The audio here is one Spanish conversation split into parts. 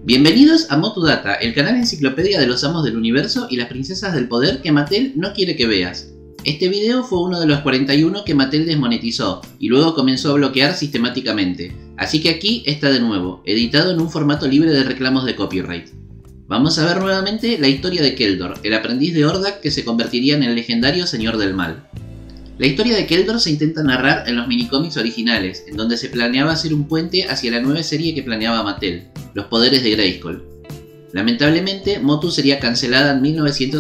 Bienvenidos a Motudata, el canal enciclopedia de los amos del universo y las princesas del poder que Mattel no quiere que veas. Este video fue uno de los 41 que Mattel desmonetizó y luego comenzó a bloquear sistemáticamente, así que aquí está de nuevo, editado en un formato libre de reclamos de copyright. Vamos a ver nuevamente la historia de Keldor, el aprendiz de Hordak que se convertiría en el legendario Señor del Mal. La historia de Keldor se intenta narrar en los minicómics originales, en donde se planeaba hacer un puente hacia la nueva serie que planeaba Mattel, Los Poderes de Grayskull. Lamentablemente, Motu sería cancelada en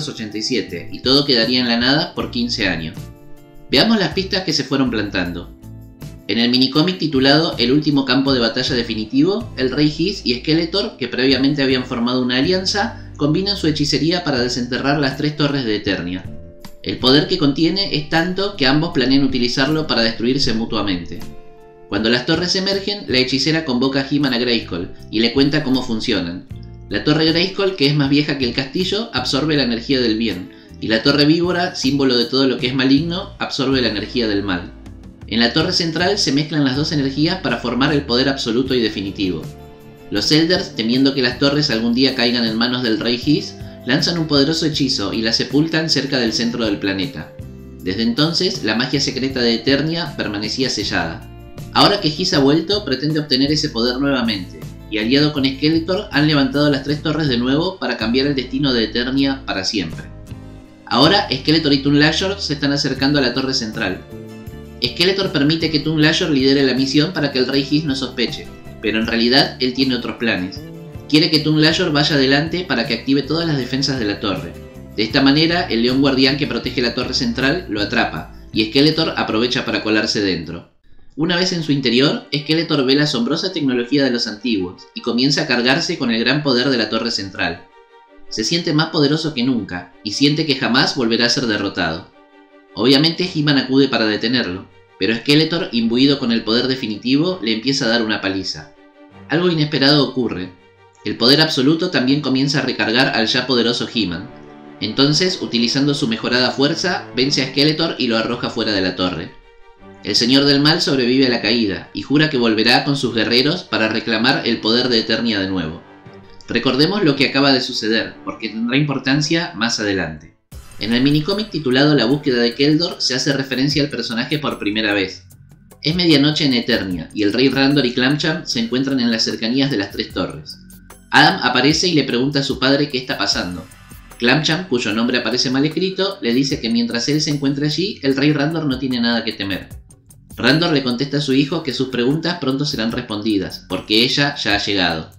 1987 y todo quedaría en la nada por 15 años. Veamos las pistas que se fueron plantando. En el minicómic titulado El último campo de batalla definitivo, el Rey Hiss y Skeletor, que previamente habían formado una alianza, combinan su hechicería para desenterrar las 3 torres de Eternia. El poder que contiene es tanto que ambos planean utilizarlo para destruirse mutuamente. Cuando las torres emergen, la hechicera convoca a He-Man a Grayskull y le cuenta cómo funcionan. La torre Grayskull, que es más vieja que el castillo, absorbe la energía del bien, y la torre víbora, símbolo de todo lo que es maligno, absorbe la energía del mal. En la torre central se mezclan las dos energías para formar el poder absoluto y definitivo. Los Elders, temiendo que las torres algún día caigan en manos del Rey Hiss, lanzan un poderoso hechizo y la sepultan cerca del centro del planeta. Desde entonces, la magia secreta de Eternia permanecía sellada. Ahora que Hiss ha vuelto, pretende obtener ese poder nuevamente, y aliado con Skeletor han levantado las 3 torres de nuevo para cambiar el destino de Eternia para siempre. Ahora, Skeletor y Toon Layor se están acercando a la torre central. Skeletor permite que Toon Layor lidere la misión para que el Rey Hiss no sospeche, pero en realidad él tiene otros planes. Quiere que Toon Layor vaya adelante para que active todas las defensas de la torre. De esta manera, el león guardián que protege la torre central lo atrapa, y Skeletor aprovecha para colarse dentro. Una vez en su interior, Skeletor ve la asombrosa tecnología de los antiguos, y comienza a cargarse con el gran poder de la torre central. Se siente más poderoso que nunca, y siente que jamás volverá a ser derrotado. Obviamente He-Man acude para detenerlo, pero Skeletor, imbuido con el poder definitivo, le empieza a dar una paliza. Algo inesperado ocurre. El poder absoluto también comienza a recargar al ya poderoso He-Man. Entonces, utilizando su mejorada fuerza, vence a Skeletor y lo arroja fuera de la torre. El Señor del Mal sobrevive a la caída y jura que volverá con sus guerreros para reclamar el poder de Eternia de nuevo. Recordemos lo que acaba de suceder, porque tendrá importancia más adelante. En el minicómic titulado La búsqueda de Keldor se hace referencia al personaje por primera vez. Es medianoche en Eternia y el Rey Randor y Clamchamp se encuentran en las cercanías de las 3 torres. Adam aparece y le pregunta a su padre qué está pasando. Clamchamp, cuyo nombre aparece mal escrito, le dice que mientras él se encuentra allí, el Rey Randor no tiene nada que temer. Randor le contesta a su hijo que sus preguntas pronto serán respondidas, porque ella ya ha llegado.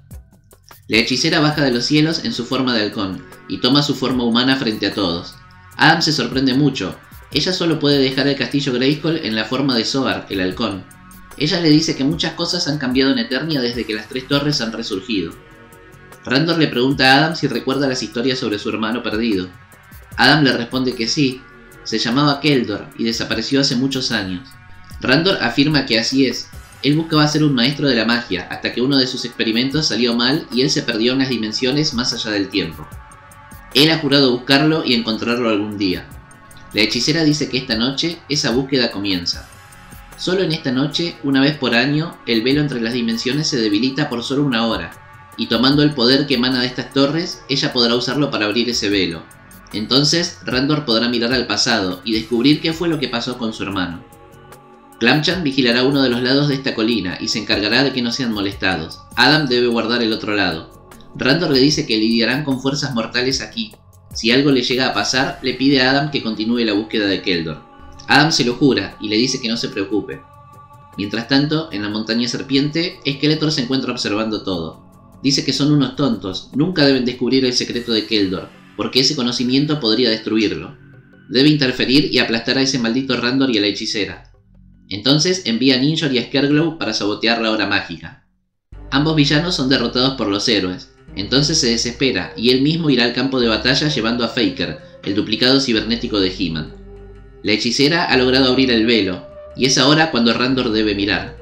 La hechicera baja de los cielos en su forma de halcón, y toma su forma humana frente a todos. Adam se sorprende mucho. Ella solo puede dejar el castillo Grayskull en la forma de Zoar, el halcón. Ella le dice que muchas cosas han cambiado en Eternia desde que las 3 torres han resurgido. Randor le pregunta a Adam si recuerda las historias sobre su hermano perdido. Adam le responde que sí, se llamaba Keldor y desapareció hace muchos años. Randor afirma que así es. Él buscaba ser un maestro de la magia hasta que uno de sus experimentos salió mal y él se perdió en las dimensiones más allá del tiempo. Él ha jurado buscarlo y encontrarlo algún día. La hechicera dice que esta noche esa búsqueda comienza. Solo en esta noche, una vez por año, el velo entre las dimensiones se debilita por solo 1 hora, y tomando el poder que emana de estas torres, ella podrá usarlo para abrir ese velo. Entonces, Randor podrá mirar al pasado y descubrir qué fue lo que pasó con su hermano. Clamchamp vigilará uno de los lados de esta colina y se encargará de que no sean molestados. Adam debe guardar el otro lado. Randor le dice que lidiarán con fuerzas mortales aquí. Si algo le llega a pasar, le pide a Adam que continúe la búsqueda de Keldor. Adam se lo jura y le dice que no se preocupe. Mientras tanto, en la montaña serpiente, Skeletor se encuentra observando todo. Dice que son unos tontos, nunca deben descubrir el secreto de Keldor, porque ese conocimiento podría destruirlo. Debe interferir y aplastar a ese maldito Randor y a la hechicera. Entonces envía a Ninjor y a Scareglow para sabotear la hora mágica. Ambos villanos son derrotados por los héroes, entonces se desespera y él mismo irá al campo de batalla llevando a Faker, el duplicado cibernético de He-Man. La hechicera ha logrado abrir el velo, y es ahora cuando Randor debe mirar.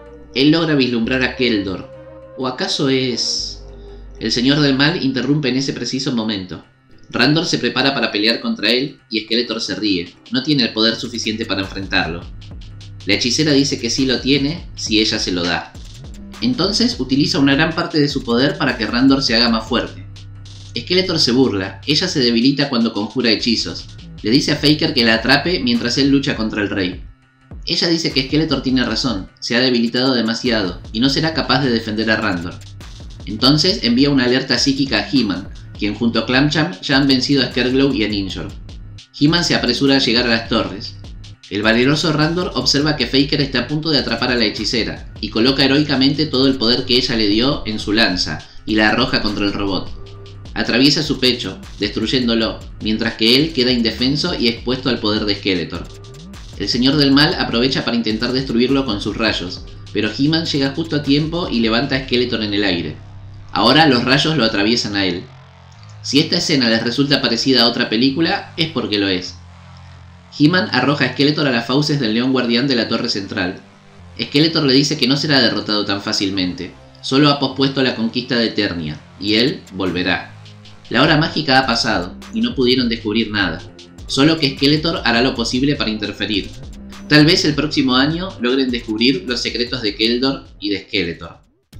Él logra vislumbrar a Keldor. ¿O acaso es...? El Señor del Mal interrumpe en ese preciso momento. Randor se prepara para pelear contra él y Skeletor se ríe, no tiene el poder suficiente para enfrentarlo. La hechicera dice que sí lo tiene si ella se lo da. Entonces utiliza una gran parte de su poder para que Randor se haga más fuerte. Skeletor se burla, ella se debilita cuando conjura hechizos. Le dice a Faker que la atrape mientras él lucha contra el rey. Ella dice que Skeletor tiene razón, se ha debilitado demasiado y no será capaz de defender a Randor. Entonces envía una alerta psíquica a He-Man, quien junto a Clamchamp ya han vencido a Scareglow y a Ninjor. He-Man se apresura a llegar a las torres. El valeroso Randor observa que Faker está a punto de atrapar a la hechicera, y coloca heroicamente todo el poder que ella le dio en su lanza, y la arroja contra el robot. Atraviesa su pecho, destruyéndolo, mientras que él queda indefenso y expuesto al poder de Skeletor. El Señor del Mal aprovecha para intentar destruirlo con sus rayos, pero He-Man llega justo a tiempo y levanta a Skeletor en el aire. Ahora los rayos lo atraviesan a él. Si esta escena les resulta parecida a otra película, es porque lo es. He-Man arroja a Skeletor a las fauces del león guardián de la torre central. Skeletor le dice que no será derrotado tan fácilmente, solo ha pospuesto la conquista de Eternia, y él volverá. La hora mágica ha pasado, y no pudieron descubrir nada, solo que Skeletor hará lo posible para interferir. Tal vez el próximo año logren descubrir los secretos de Keldor y de Skeletor.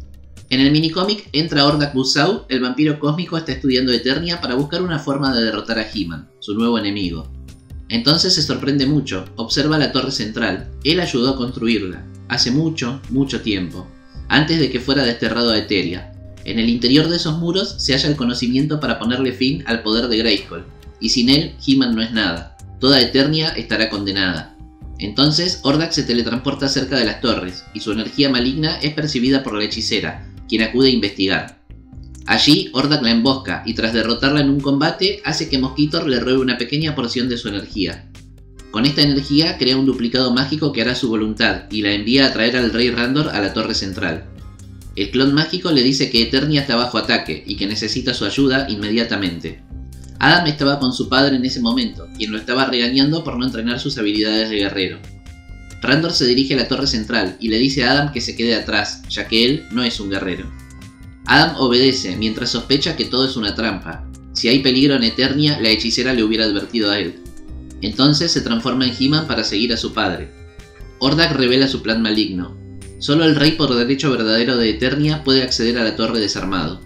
En el minicómic entra Hordak Buzz-Saw, el vampiro cósmico está estudiando Eternia para buscar una forma de derrotar a He-Man, su nuevo enemigo. Entonces se sorprende mucho, observa la torre central, él ayudó a construirla, hace mucho, mucho tiempo, antes de que fuera desterrado a Eteria. En el interior de esos muros se halla el conocimiento para ponerle fin al poder de Grayskull, y sin él He-Man no es nada, toda Eternia estará condenada. Entonces Hordak se teletransporta cerca de las torres, y su energía maligna es percibida por la hechicera, quien acude a investigar. Allí, Hordak la embosca y tras derrotarla en un combate, hace que Mosquitor le robe una pequeña porción de su energía. Con esta energía crea un duplicado mágico que hará su voluntad y la envía a traer al rey Randor a la torre central. El clon mágico le dice que Eternia está bajo ataque y que necesita su ayuda inmediatamente. Adam estaba con su padre en ese momento, quien lo estaba regañando por no entrenar sus habilidades de guerrero. Randor se dirige a la torre central y le dice a Adam que se quede atrás, ya que él no es un guerrero. Adam obedece, mientras sospecha que todo es una trampa. Si hay peligro en Eternia, la hechicera le hubiera advertido a él. Entonces se transforma en He-Man para seguir a su padre. Hordak revela su plan maligno. Solo el rey por derecho verdadero de Eternia puede acceder a la torre desarmado.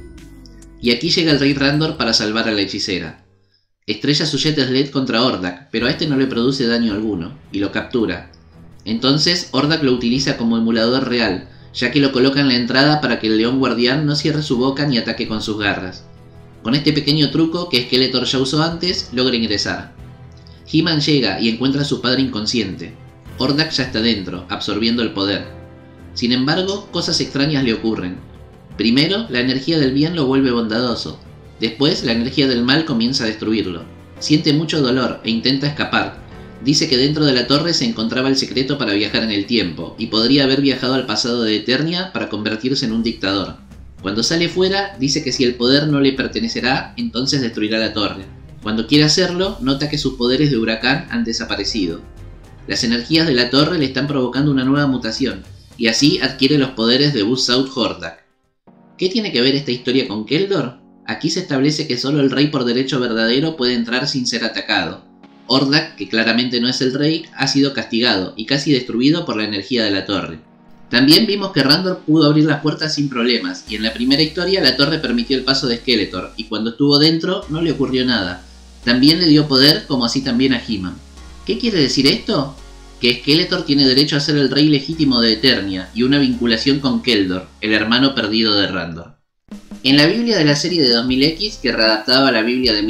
Y aquí llega el rey Randor para salvar a la hechicera. Estrella su jet sled contra Hordak, pero a este no le produce daño alguno, y lo captura. Entonces Hordak lo utiliza como emulador real, ya que lo coloca en la entrada para que el león guardián no cierre su boca ni ataque con sus garras. Con este pequeño truco que Skeletor ya usó antes, logra ingresar. He-Man llega y encuentra a su padre inconsciente. Hordak ya está dentro, absorbiendo el poder. Sin embargo, cosas extrañas le ocurren. Primero, la energía del bien lo vuelve bondadoso. Después, la energía del mal comienza a destruirlo. Siente mucho dolor e intenta escapar. Dice que dentro de la torre se encontraba el secreto para viajar en el tiempo, y podría haber viajado al pasado de Eternia para convertirse en un dictador. Cuando sale fuera, dice que si el poder no le pertenecerá, entonces destruirá la torre. Cuando quiere hacerlo, nota que sus poderes de huracán han desaparecido. Las energías de la torre le están provocando una nueva mutación, y así adquiere los poderes de Buzz-Saw Hordak. ¿Qué tiene que ver esta historia con Keldor? Aquí se establece que solo el rey por derecho verdadero puede entrar sin ser atacado. Hordak, que claramente no es el rey, ha sido castigado y casi destruido por la energía de la torre. También vimos que Randor pudo abrir las puertas sin problemas, y en la primera historia la torre permitió el paso de Skeletor, y cuando estuvo dentro no le ocurrió nada. También le dio poder, como así también a He-Man. ¿Qué quiere decir esto? Que Skeletor tiene derecho a ser el rey legítimo de Eternia, y una vinculación con Keldor, el hermano perdido de Randor. En la Biblia de la serie de 2000X, que readaptaba la Biblia de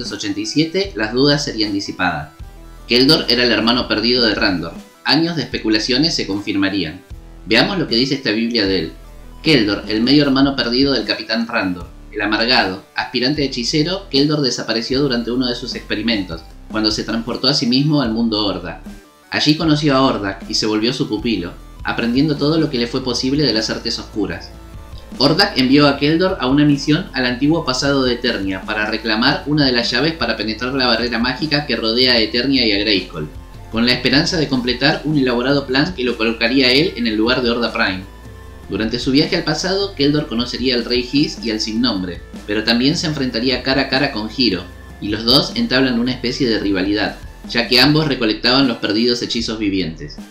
1987, las dudas serían disipadas. Keldor era el hermano perdido de Randor. Años de especulaciones se confirmarían. Veamos lo que dice esta Biblia de él. Keldor, el medio hermano perdido del Capitán Randor. El amargado, aspirante a hechicero, Keldor desapareció durante uno de sus experimentos, cuando se transportó a sí mismo al mundo Hordak. Allí conoció a Hordak y se volvió su pupilo, aprendiendo todo lo que le fue posible de las artes oscuras. Hordak envió a Keldor a una misión al antiguo pasado de Eternia para reclamar una de las llaves para penetrar la barrera mágica que rodea a Eternia y a Grayskull, con la esperanza de completar un elaborado plan que lo colocaría a él en el lugar de Horda Prime. Durante su viaje al pasado, Keldor conocería al Rey Hiss y al Sin Nombre, pero también se enfrentaría cara a cara con Hiro, y los dos entablan una especie de rivalidad, ya que ambos recolectaban los perdidos hechizos vivientes.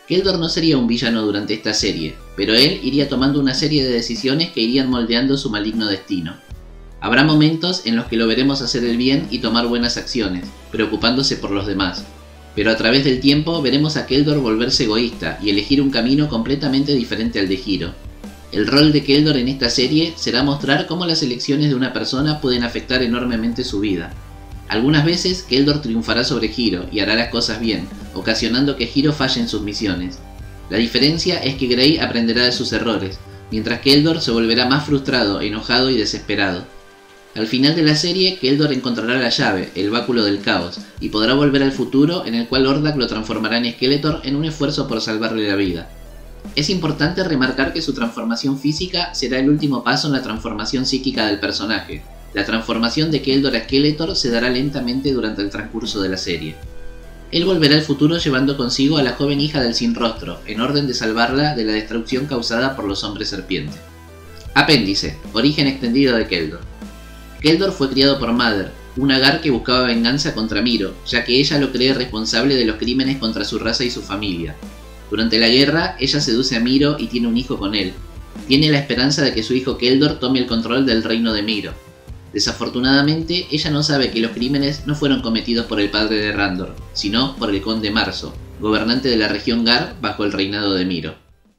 Keldor no sería un villano durante esta serie, pero él iría tomando una serie de decisiones que irían moldeando su maligno destino. Habrá momentos en los que lo veremos hacer el bien y tomar buenas acciones, preocupándose por los demás. Pero a través del tiempo veremos a Keldor volverse egoísta y elegir un camino completamente diferente al de Hiro. El rol de Keldor en esta serie será mostrar cómo las elecciones de una persona pueden afectar enormemente su vida. Algunas veces Keldor triunfará sobre Hiro y hará las cosas bien, ocasionando que Hiro falle en sus misiones. La diferencia es que Grey aprenderá de sus errores, mientras Keldor se volverá más frustrado, enojado y desesperado. Al final de la serie, Keldor encontrará la llave, el báculo del caos, y podrá volver al futuro en el cual Hordak lo transformará en Skeletor en un esfuerzo por salvarle la vida. Es importante remarcar que su transformación física será el último paso en la transformación psíquica del personaje. La transformación de Keldor a Skeletor se dará lentamente durante el transcurso de la serie. Él volverá al futuro llevando consigo a la joven hija del Sin Rostro, en orden de salvarla de la destrucción causada por los hombres serpiente. Apéndice: origen extendido de Keldor. Keldor fue criado por Mother, un Agar que buscaba venganza contra Miro, ya que ella lo cree responsable de los crímenes contra su raza y su familia. Durante la guerra, ella seduce a Miro y tiene un hijo con él. Tiene la esperanza de que su hijo Keldor tome el control del reino de Miro. Desafortunadamente, ella no sabe que los crímenes no fueron cometidos por el padre de Randor, sino por el conde Marso, gobernante de la región Gar bajo el reinado de Miro.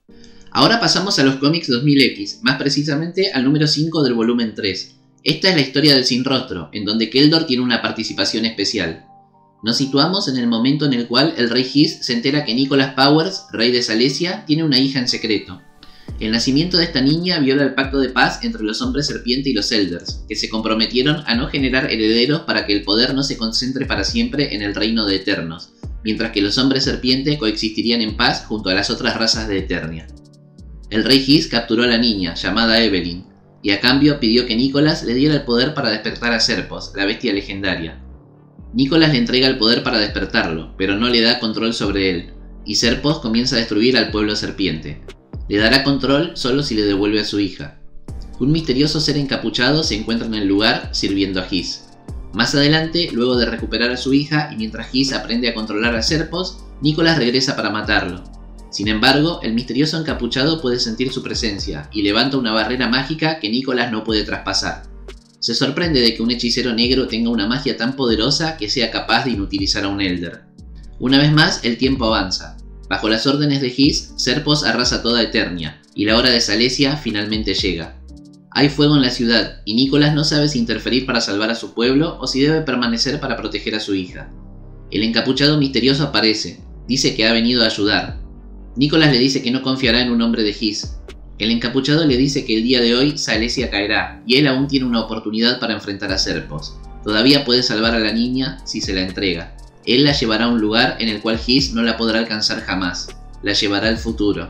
Ahora pasamos a los cómics 2000X, más precisamente al número 5 del volumen 3. Esta es la historia del Sin Rostro, en donde Keldor tiene una participación especial. Nos situamos en el momento en el cual el rey Hiss se entera que Nicholas Powers, rey de Salesia, tiene una hija en secreto. El nacimiento de esta niña viola el pacto de paz entre los hombres serpiente y los Elders, que se comprometieron a no generar herederos para que el poder no se concentre para siempre en el reino de Eternos, mientras que los hombres serpiente coexistirían en paz junto a las otras razas de Eternia. El rey Hiss capturó a la niña, llamada Evelyn, y a cambio pidió que Nicholas le diera el poder para despertar a Serpos, la bestia legendaria. Nicholas le entrega el poder para despertarlo, pero no le da control sobre él, y Serpos comienza a destruir al pueblo serpiente. Le dará control solo si le devuelve a su hija. Un misterioso ser encapuchado se encuentra en el lugar sirviendo a Hiss. Más adelante, luego de recuperar a su hija y mientras Hiss aprende a controlar a Serpos, Nicholas regresa para matarlo. Sin embargo, el misterioso encapuchado puede sentir su presencia y levanta una barrera mágica que Nicholas no puede traspasar. Se sorprende de que un hechicero negro tenga una magia tan poderosa que sea capaz de inutilizar a un Elder. Una vez más, el tiempo avanza. Bajo las órdenes de Hiss, Serpos arrasa toda Eternia, y la hora de Salesia finalmente llega. Hay fuego en la ciudad, y Nicholas no sabe si interferir para salvar a su pueblo o si debe permanecer para proteger a su hija. El encapuchado misterioso aparece, dice que ha venido a ayudar. Nicholas le dice que no confiará en un hombre de Hiss. El encapuchado le dice que el día de hoy Salesia caerá, y él aún tiene una oportunidad para enfrentar a Serpos. Todavía puede salvar a la niña si se la entrega. Él la llevará a un lugar en el cual Hiss no la podrá alcanzar jamás. La llevará al futuro.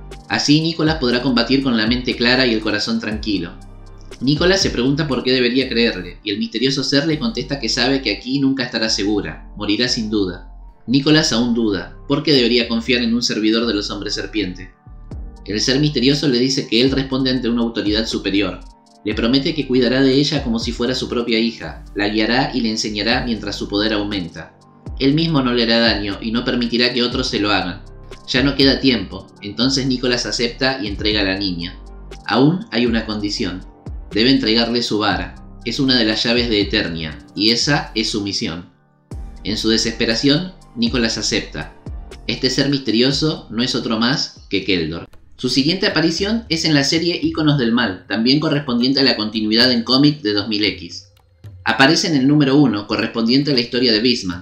Así Nicholas podrá combatir con la mente clara y el corazón tranquilo. Nicholas se pregunta por qué debería creerle, y el misterioso ser le contesta que sabe que aquí nunca estará segura, morirá sin duda. Nicholas aún duda, ¿por qué debería confiar en un servidor de los hombres serpiente? El ser misterioso le dice que él responde ante una autoridad superior. Le promete que cuidará de ella como si fuera su propia hija, la guiará y le enseñará mientras su poder aumenta. Él mismo no le hará daño y no permitirá que otros se lo hagan. Ya no queda tiempo, entonces Nicholas acepta y entrega a la niña. Aún hay una condición. Debe entregarle su vara. Es una de las llaves de Eternia, y esa es su misión. En su desesperación, Nicholas acepta. Este ser misterioso no es otro más que Keldor. Su siguiente aparición es en la serie Íconos del Mal, también correspondiente a la continuidad en cómic de 2000X. Aparece en el número 1, correspondiente a la historia de Beastman.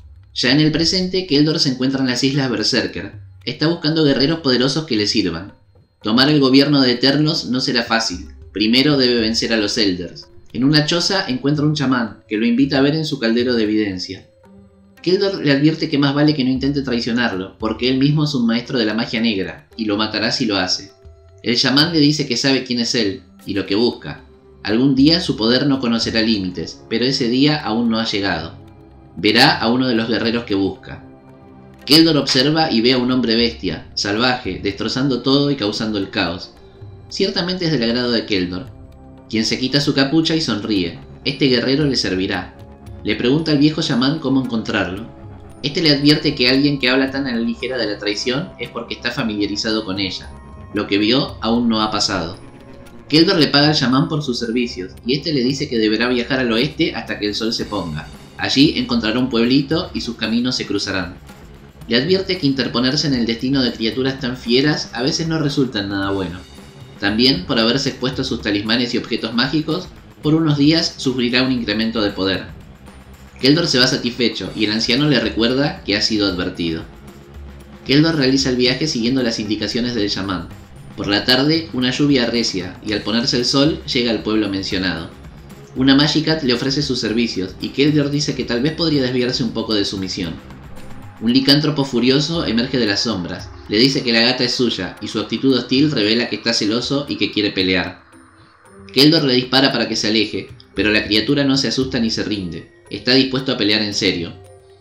Ya en el presente, Keldor se encuentra en las Islas Berserker. Está buscando guerreros poderosos que le sirvan. Tomar el gobierno de Eternos no será fácil. Primero debe vencer a los Elders. En una choza encuentra un chamán, que lo invita a ver en su caldero de evidencia. Keldor le advierte que más vale que no intente traicionarlo, porque él mismo es un maestro de la magia negra, y lo matará si lo hace. El chamán le dice que sabe quién es él, y lo que busca. Algún día su poder no conocerá límites, pero ese día aún no ha llegado. Verá a uno de los guerreros que busca. Keldor observa y ve a un hombre bestia, salvaje, destrozando todo y causando el caos. Ciertamente es del agrado de Keldor, quien se quita su capucha y sonríe. Este guerrero le servirá. Le pregunta al viejo chamán cómo encontrarlo. Este le advierte que alguien que habla tan a la ligera de la traición es porque está familiarizado con ella. Lo que vio aún no ha pasado. Keldor le paga al chamán por sus servicios, y este le dice que deberá viajar al oeste hasta que el sol se ponga. Allí encontrará un pueblito y sus caminos se cruzarán. Le advierte que interponerse en el destino de criaturas tan fieras a veces no resulta en nada bueno. También, por haberse expuesto a sus talismanes y objetos mágicos, por unos días sufrirá un incremento de poder. Keldor se va satisfecho, y el anciano le recuerda que ha sido advertido. Keldor realiza el viaje siguiendo las indicaciones del chamán. Por la tarde, una lluvia arrecia, y al ponerse el sol, llega al pueblo mencionado. Una Magicat le ofrece sus servicios, y Keldor dice que tal vez podría desviarse un poco de su misión. Un licántropo furioso emerge de las sombras, le dice que la gata es suya, y su actitud hostil revela que está celoso y que quiere pelear. Keldor le dispara para que se aleje, pero la criatura no se asusta ni se rinde, está dispuesto a pelear en serio.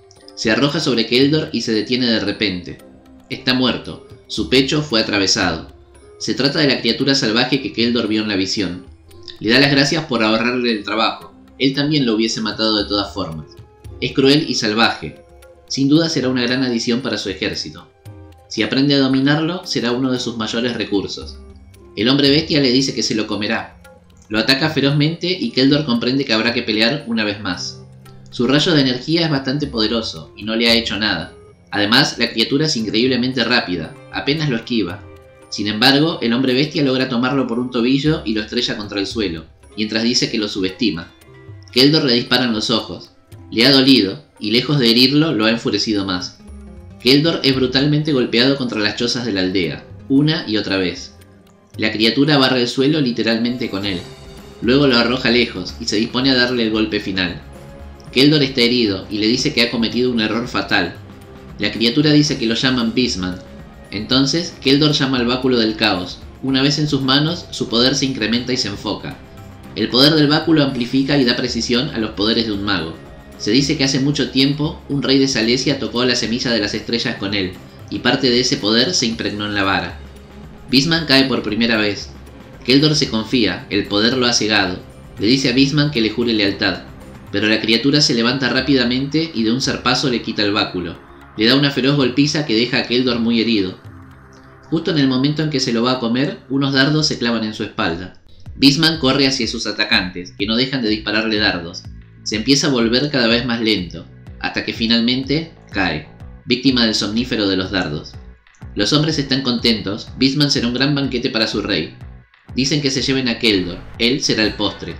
Se arroja sobre Keldor y se detiene de repente. Está muerto, su pecho fue atravesado. Se trata de la criatura salvaje que Keldor vio en la visión. Le da las gracias por ahorrarle el trabajo, él también lo hubiese matado de todas formas. Es cruel y salvaje. Sin duda será una gran adición para su ejército. Si aprende a dominarlo, será uno de sus mayores recursos. El hombre bestia le dice que se lo comerá. Lo ataca ferozmente y Keldor comprende que habrá que pelear una vez más. Su rayo de energía es bastante poderoso y no le ha hecho nada. Además, la criatura es increíblemente rápida, apenas lo esquiva. Sin embargo, el hombre bestia logra tomarlo por un tobillo y lo estrella contra el suelo, mientras dice que lo subestima. Keldor le dispara en los ojos. Le ha dolido, y lejos de herirlo, lo ha enfurecido más. Keldor es brutalmente golpeado contra las chozas de la aldea, una y otra vez. La criatura barre el suelo literalmente con él. Luego lo arroja lejos, y se dispone a darle el golpe final. Keldor está herido, y le dice que ha cometido un error fatal. La criatura dice que lo llaman Beastman. Entonces, Keldor llama al báculo del caos. Una vez en sus manos, su poder se incrementa y se enfoca. El poder del báculo amplifica y da precisión a los poderes de un mago. Se dice que hace mucho tiempo, un rey de Salesia tocó la semilla de las estrellas con él, y parte de ese poder se impregnó en la vara. Beastman cae por primera vez. Keldor se confía, el poder lo ha cegado. Le dice a Beastman que le jure lealtad, pero la criatura se levanta rápidamente y de un zarpazo le quita el báculo. Le da una feroz golpiza que deja a Keldor muy herido. Justo en el momento en que se lo va a comer, unos dardos se clavan en su espalda. Beastman corre hacia sus atacantes, que no dejan de dispararle dardos. Se empieza a volver cada vez más lento, hasta que finalmente cae, víctima del somnífero de los dardos. Los hombres están contentos, Beastman será un gran banquete para su rey. Dicen que se lleven a Keldor, él será el postre.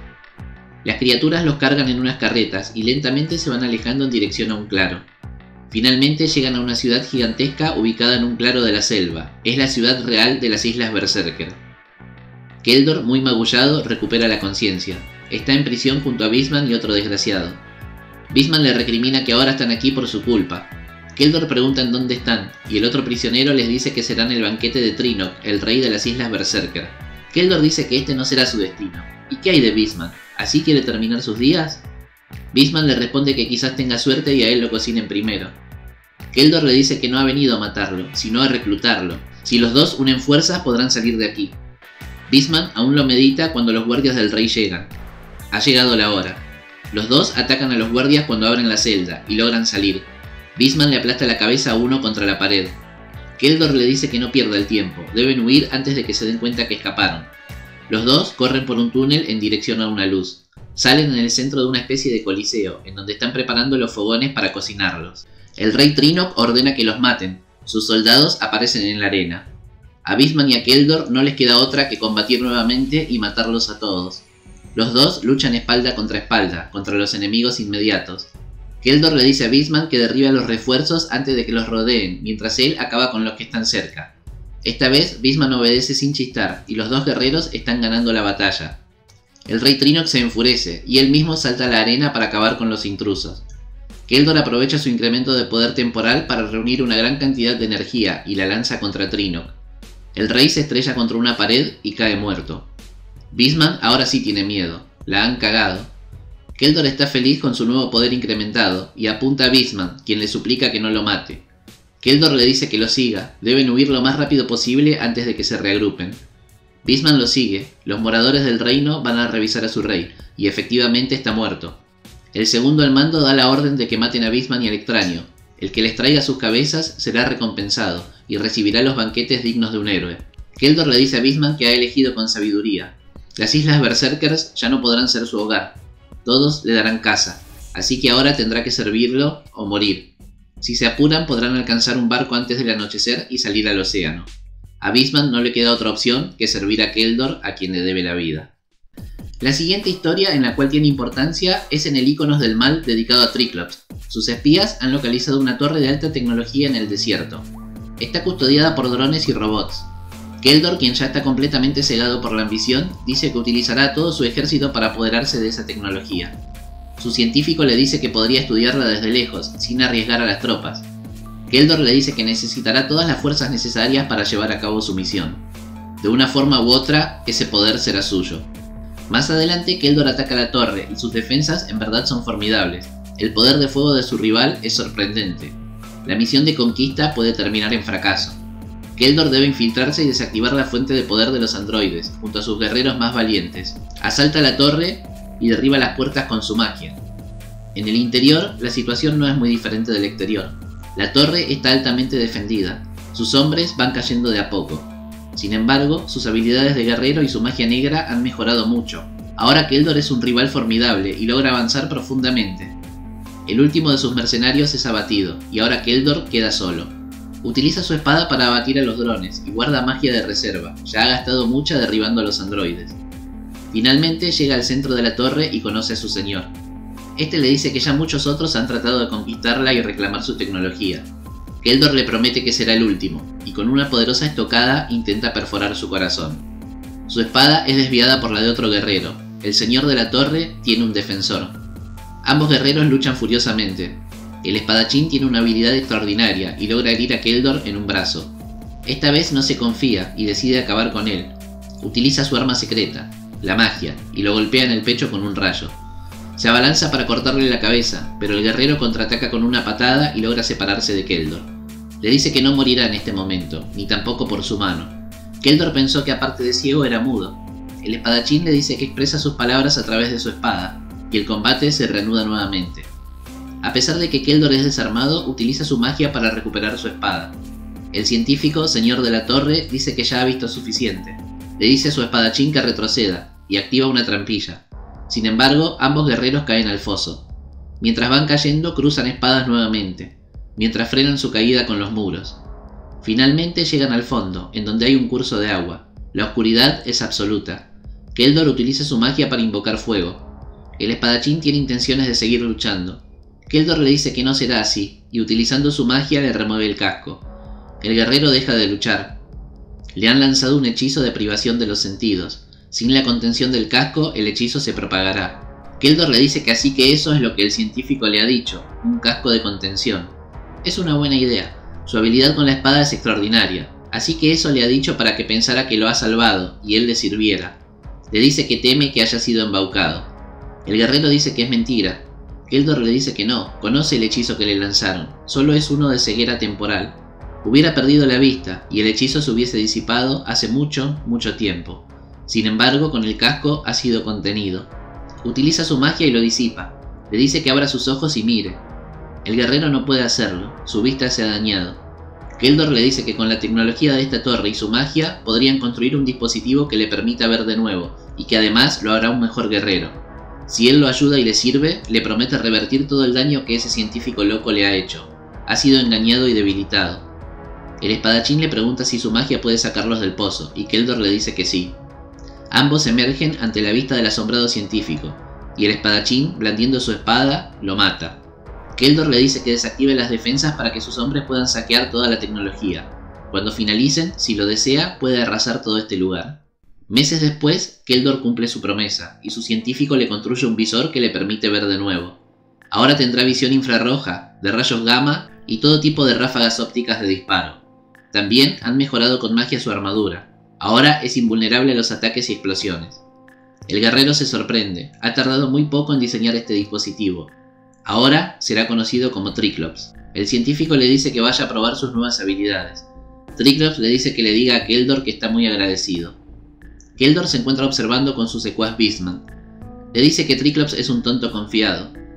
Las criaturas los cargan en unas carretas y lentamente se van alejando en dirección a un claro. Finalmente llegan a una ciudad gigantesca ubicada en un claro de la selva. Es la ciudad real de las Islas Berserker. Keldor, muy magullado, recupera la conciencia. Está en prisión junto a Beastman y otro desgraciado. Beastman le recrimina que ahora están aquí por su culpa. Keldor pregunta en dónde están, y el otro prisionero les dice que será en el banquete de Trinok, el rey de las Islas Berserker. Keldor dice que este no será su destino. ¿Y qué hay de Beastman? ¿Así quiere terminar sus días? Beastman le responde que quizás tenga suerte y a él lo cocinen primero. Keldor le dice que no ha venido a matarlo, sino a reclutarlo. Si los dos unen fuerzas podrán salir de aquí. Beastman aún lo medita cuando los guardias del rey llegan. Ha llegado la hora. Los dos atacan a los guardias cuando abren la celda y logran salir. Beastman le aplasta la cabeza a uno contra la pared. Keldor le dice que no pierda el tiempo, deben huir antes de que se den cuenta que escaparon. Los dos corren por un túnel en dirección a una luz. Salen en el centro de una especie de coliseo, en donde están preparando los fogones para cocinarlos. El rey Trinok ordena que los maten. Sus soldados aparecen en la arena. A Beastman y a Keldor no les queda otra que combatir nuevamente y matarlos a todos. Los dos luchan espalda, contra los enemigos inmediatos. Keldor le dice a Beastman que derribe a los refuerzos antes de que los rodeen, mientras él acaba con los que están cerca. Esta vez, Beastman obedece sin chistar, y los dos guerreros están ganando la batalla. El rey Trinok se enfurece, y él mismo salta a la arena para acabar con los intrusos. Keldor aprovecha su incremento de poder temporal para reunir una gran cantidad de energía, y la lanza contra Trinok. El rey se estrella contra una pared y cae muerto. Beastman ahora sí tiene miedo, la han cagado. Keldor está feliz con su nuevo poder incrementado, y apunta a Beastman, quien le suplica que no lo mate. Keldor le dice que lo siga, deben huir lo más rápido posible antes de que se reagrupen. Beastman lo sigue, los moradores del reino van a revisar a su rey, y efectivamente está muerto. El segundo al mando da la orden de que maten a Beastman y al extraño. El que les traiga sus cabezas será recompensado y recibirá los banquetes dignos de un héroe. Keldor le dice a Beastman que ha elegido con sabiduría. Las islas Berserkers ya no podrán ser su hogar. Todos le darán caza, así que ahora tendrá que servirlo o morir. Si se apuran podrán alcanzar un barco antes del anochecer y salir al océano. A Beastman no le queda otra opción que servir a Keldor, a quien le debe la vida. La siguiente historia en la cual tiene importancia es en el Íconos del Mal dedicado a Triclops. Sus espías han localizado una torre de alta tecnología en el desierto. Está custodiada por drones y robots. Keldor, quien ya está completamente cegado por la ambición, dice que utilizará a todo su ejército para apoderarse de esa tecnología. Su científico le dice que podría estudiarla desde lejos, sin arriesgar a las tropas. Keldor le dice que necesitará todas las fuerzas necesarias para llevar a cabo su misión. De una forma u otra, ese poder será suyo. Más adelante, Keldor ataca la torre y sus defensas en verdad son formidables. El poder de fuego de su rival es sorprendente. La misión de conquista puede terminar en fracaso. Keldor debe infiltrarse y desactivar la fuente de poder de los androides, junto a sus guerreros más valientes. Asalta la torre y derriba las puertas con su magia. En el interior, la situación no es muy diferente del exterior. La torre está altamente defendida. Sus hombres van cayendo de a poco. Sin embargo, sus habilidades de guerrero y su magia negra han mejorado mucho. Ahora Keldor es un rival formidable y logra avanzar profundamente. El último de sus mercenarios es abatido, y ahora Keldor queda solo. Utiliza su espada para abatir a los drones y guarda magia de reserva, ya ha gastado mucha derribando a los androides. Finalmente llega al centro de la torre y conoce a su señor. Este le dice que ya muchos otros han tratado de conquistarla y reclamar su tecnología. Keldor le promete que será el último, y con una poderosa estocada intenta perforar su corazón. Su espada es desviada por la de otro guerrero. El señor de la torre tiene un defensor. Ambos guerreros luchan furiosamente. El espadachín tiene una habilidad extraordinaria y logra herir a Keldor en un brazo. Esta vez no se confía y decide acabar con él. Utiliza su arma secreta, la magia, y lo golpea en el pecho con un rayo. Se abalanza para cortarle la cabeza, pero el guerrero contraataca con una patada y logra separarse de Keldor. Le dice que no morirá en este momento, ni tampoco por su mano. Keldor pensó que aparte de ciego era mudo. El espadachín le dice que expresa sus palabras a través de su espada, y el combate se reanuda nuevamente. A pesar de que Keldor es desarmado, utiliza su magia para recuperar su espada. El científico, señor de la torre, dice que ya ha visto suficiente. Le dice a su espadachín que retroceda, y activa una trampilla. Sin embargo, ambos guerreros caen al foso. Mientras van cayendo, cruzan espadas nuevamente, mientras frenan su caída con los muros. Finalmente llegan al fondo, en donde hay un curso de agua. La oscuridad es absoluta. Keldor utiliza su magia para invocar fuego. El espadachín tiene intenciones de seguir luchando. Keldor le dice que no será así, y utilizando su magia le remueve el casco. El guerrero deja de luchar. Le han lanzado un hechizo de privación de los sentidos. Sin la contención del casco, el hechizo se propagará. Keldor le dice que así que eso es lo que el científico le ha dicho, un casco de contención. Es una buena idea. Su habilidad con la espada es extraordinaria, así que eso le ha dicho para que pensara que lo ha salvado y él le sirviera. Le dice que teme que haya sido embaucado. El guerrero dice que es mentira. Keldor le dice que no, conoce el hechizo que le lanzaron, solo es uno de ceguera temporal. Hubiera perdido la vista y el hechizo se hubiese disipado hace mucho, mucho tiempo. Sin embargo, con el casco ha sido contenido. Utiliza su magia y lo disipa. Le dice que abra sus ojos y mire. El guerrero no puede hacerlo, su vista se ha dañado. Keldor le dice que con la tecnología de esta torre y su magia podrían construir un dispositivo que le permita ver de nuevo, y que además lo hará un mejor guerrero. Si él lo ayuda y le sirve, le promete revertir todo el daño que ese científico loco le ha hecho. Ha sido engañado y debilitado. El espadachín le pregunta si su magia puede sacarlos del pozo, y Keldor le dice que sí. Ambos emergen ante la vista del asombrado científico, y el espadachín, blandiendo su espada, lo mata. Keldor le dice que desactive las defensas para que sus hombres puedan saquear toda la tecnología. Cuando finalicen, si lo desea, puede arrasar todo este lugar. Meses después, Keldor cumple su promesa, y su científico le construye un visor que le permite ver de nuevo. Ahora tendrá visión infrarroja, de rayos gamma y todo tipo de ráfagas ópticas de disparo. También han mejorado con magia su armadura. Ahora es invulnerable a los ataques y explosiones. El guerrero se sorprende, ha tardado muy poco en diseñar este dispositivo. Ahora será conocido como Triclops. El científico le dice que vaya a probar sus nuevas habilidades. Triclops le dice que le diga a Keldor que está muy agradecido. Keldor se encuentra observando con su secuaz Beastman. Le dice que Triclops es un tonto confiado.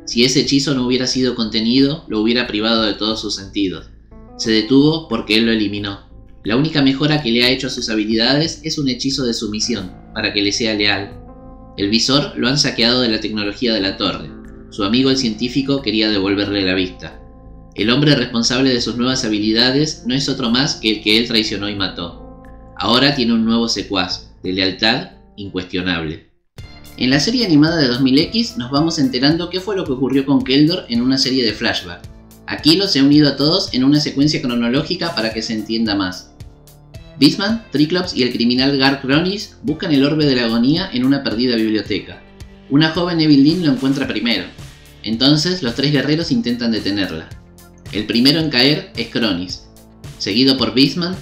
Si ese hechizo no hubiera sido contenido, lo hubiera privado de todos sus sentidos. Se detuvo porque él lo eliminó. La única mejora que le ha hecho a sus habilidades es un hechizo de sumisión, para que le sea leal. El visor lo han saqueado de la tecnología de la torre. Su amigo el científico quería devolverle la vista. El hombre responsable de sus nuevas habilidades no es otro más que el que él traicionó y mató. Ahora tiene un nuevo secuaz, de lealtad incuestionable. En la serie animada de 2000X nos vamos enterando qué fue lo que ocurrió con Keldor en una serie de flashback. Aquí los he unido a todos en una secuencia cronológica para que se entienda más. Beastman, Triclops y el criminal Gar Cronis buscan el orbe de la agonía en una perdida biblioteca. Una joven Evil Lynn lo encuentra primero. Entonces los tres guerreros intentan detenerla. El primero en caer es Cronis, seguido por Beastman